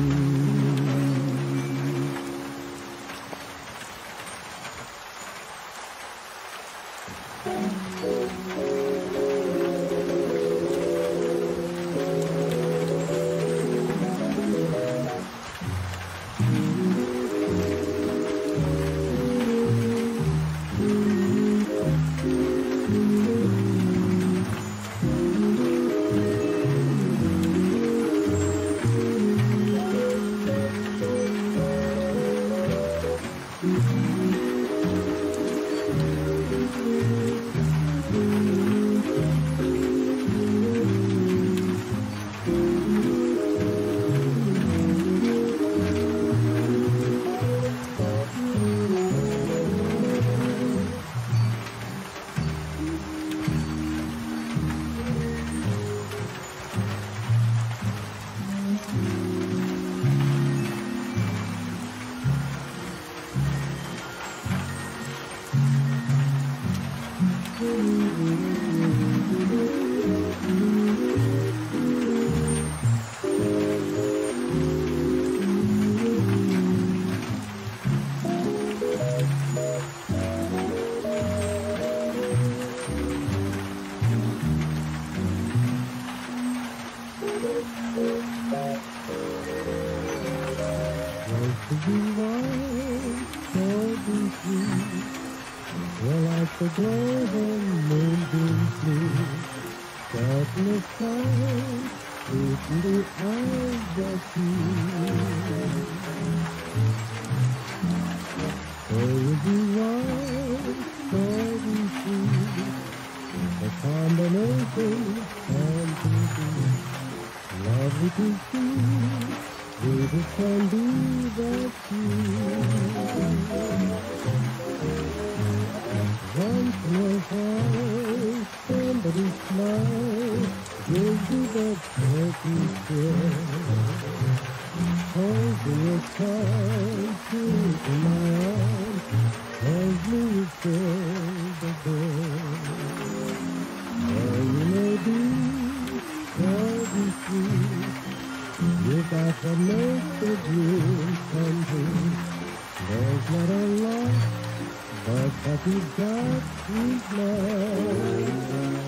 Well, like the golden moonbeam blue, darkness comes in the eyes that see. Crazy one, crazy free, a combination fantasy, lovely to see. We just can't be that free. Once in a while, somebody smile, gives you that happy thrill. Hold me tight, sleep in my arms, as we fill the bill. Or you may be, very sweet, you got to make the dream come true. There's not a lot, but what you got is love.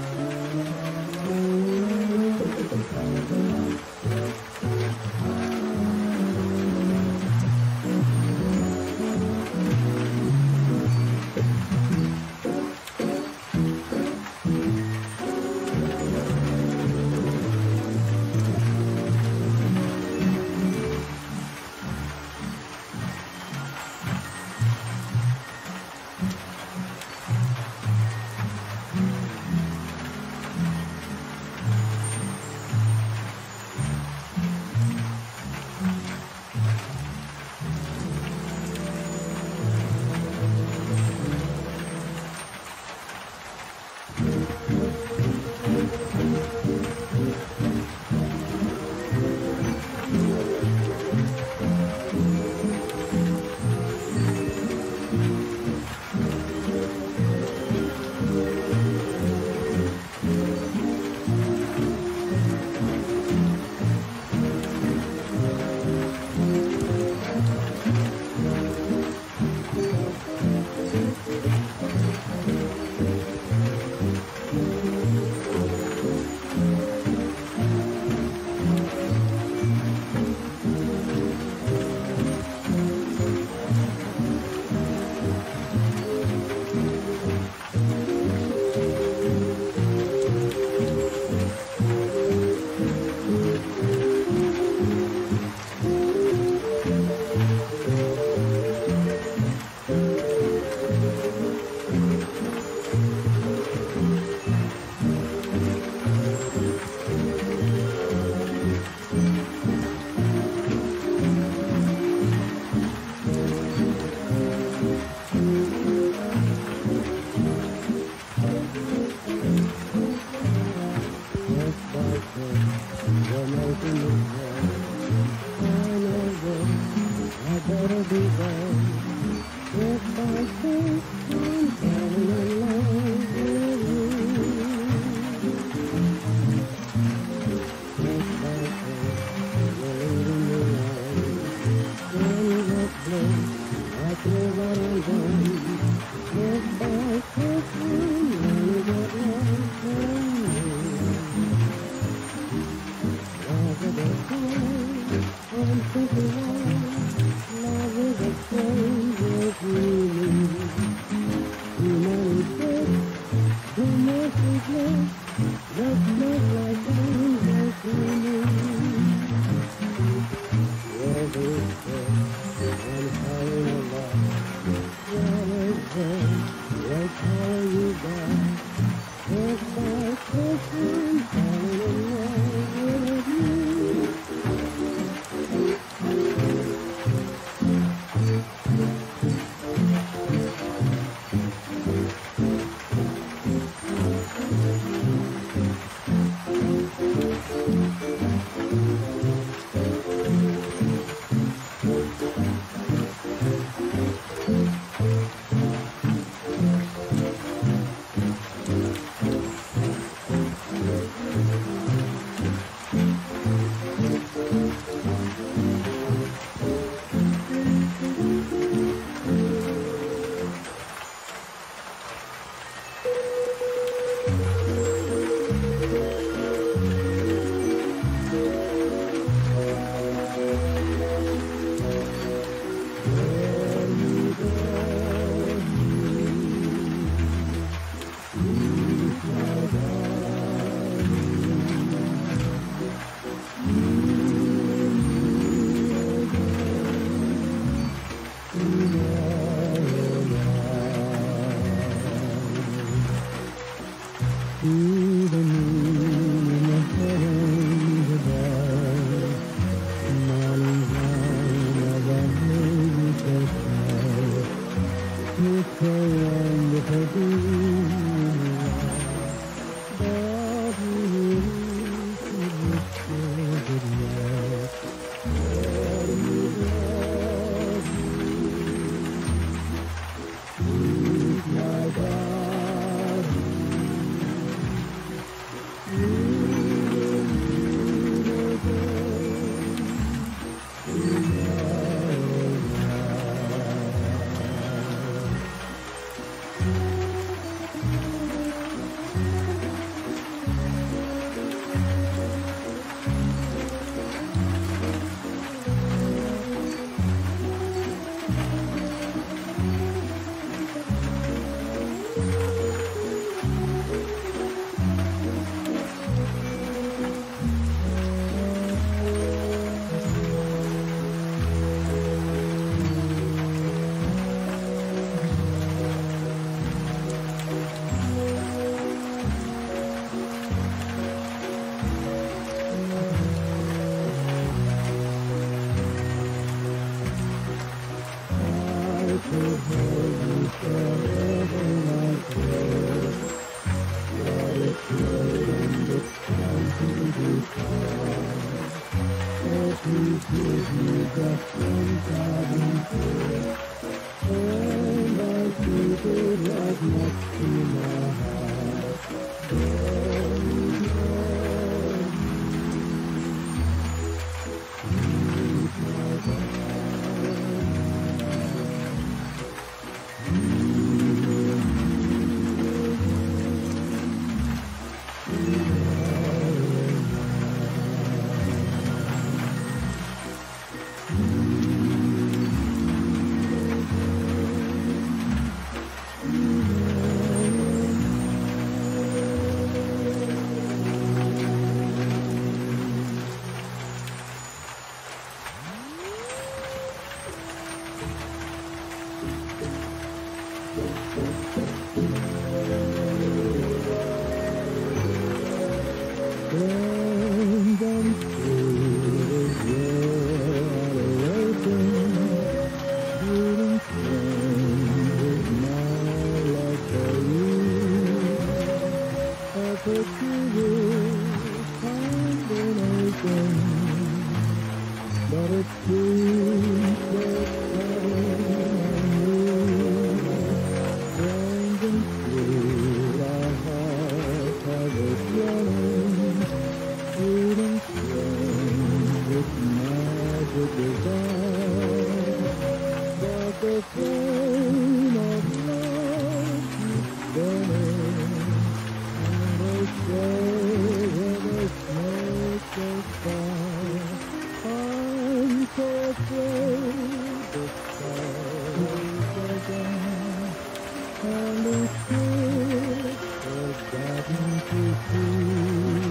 flame of love keeps burning, and they say where the smoke goes by, I'm so afraid the stars are gone, and it's still forgotten to see.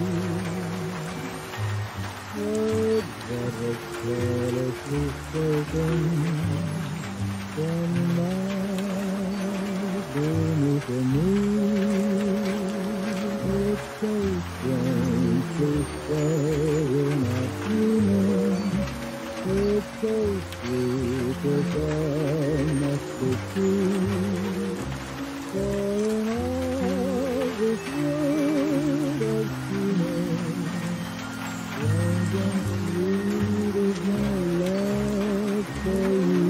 Words that were carelessly spoken from miles beneath the moon. It's so strange to say we're not human. It's so sweet as all must be true. For in all this world of human, and sweet is my love for you.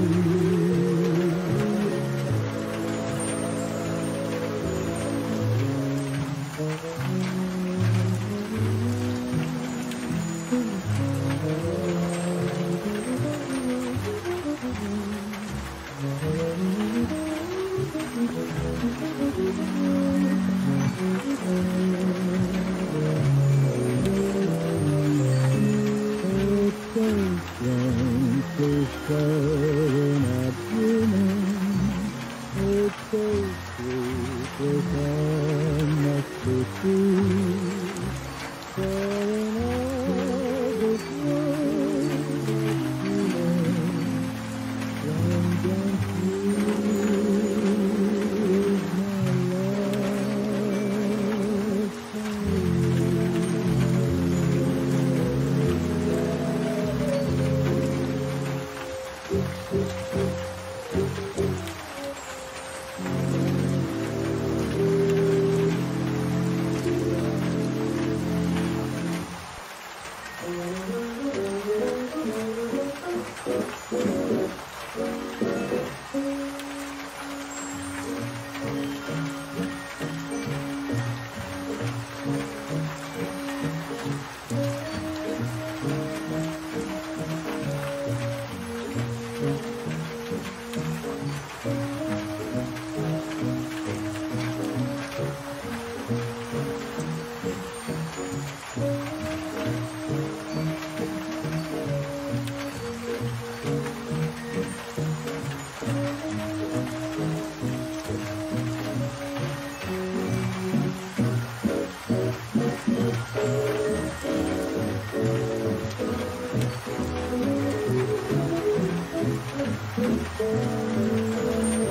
Thank you.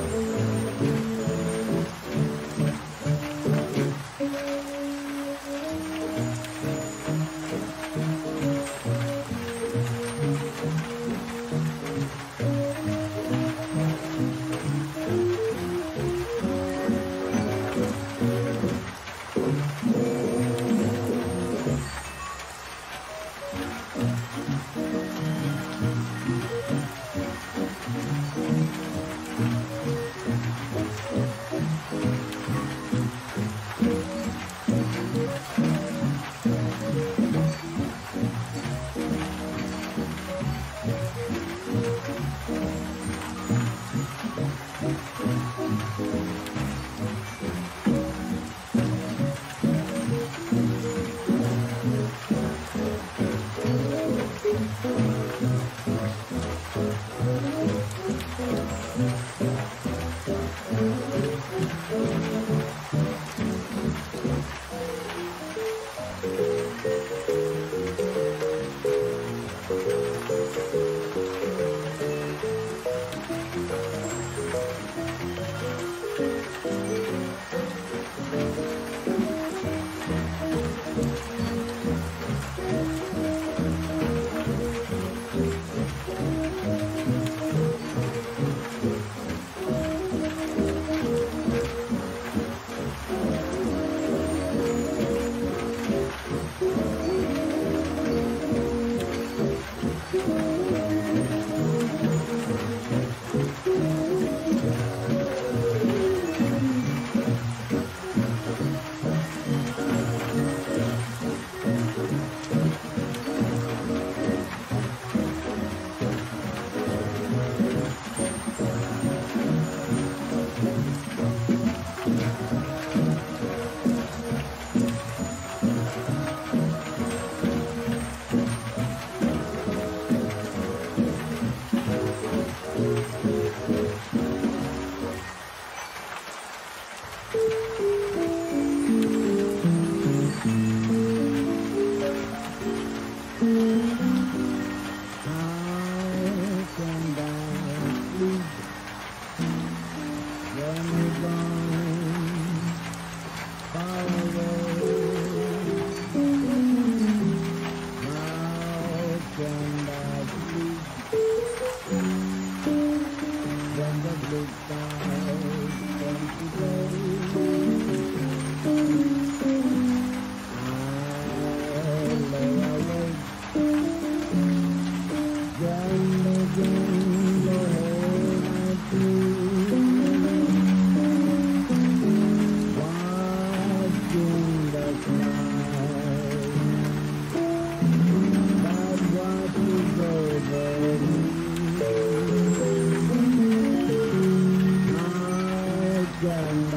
Yeah.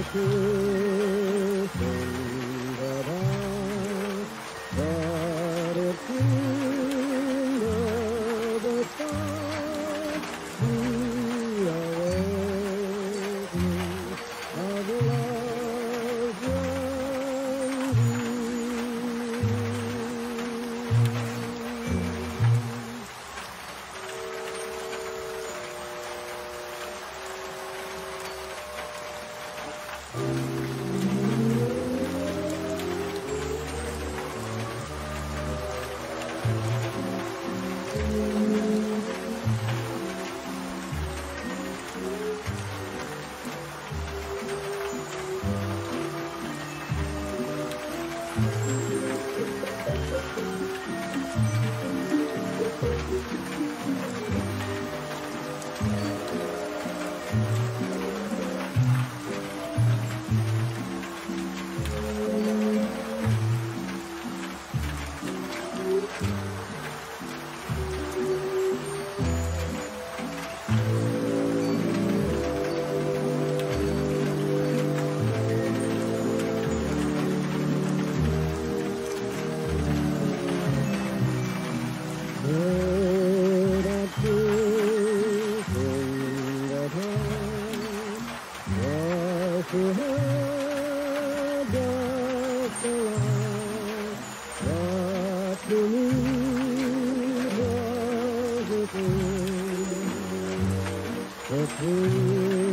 kissing that I started to the thought we awakening of love's young heard that kissing that I was to her just a lie, but to me was a thing, a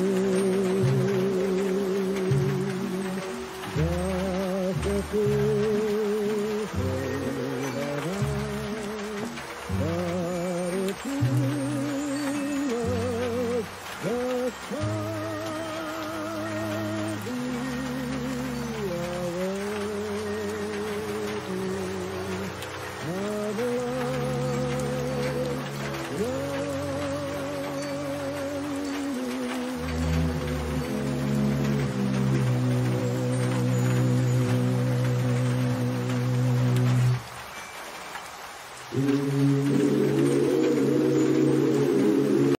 thing, just a thing.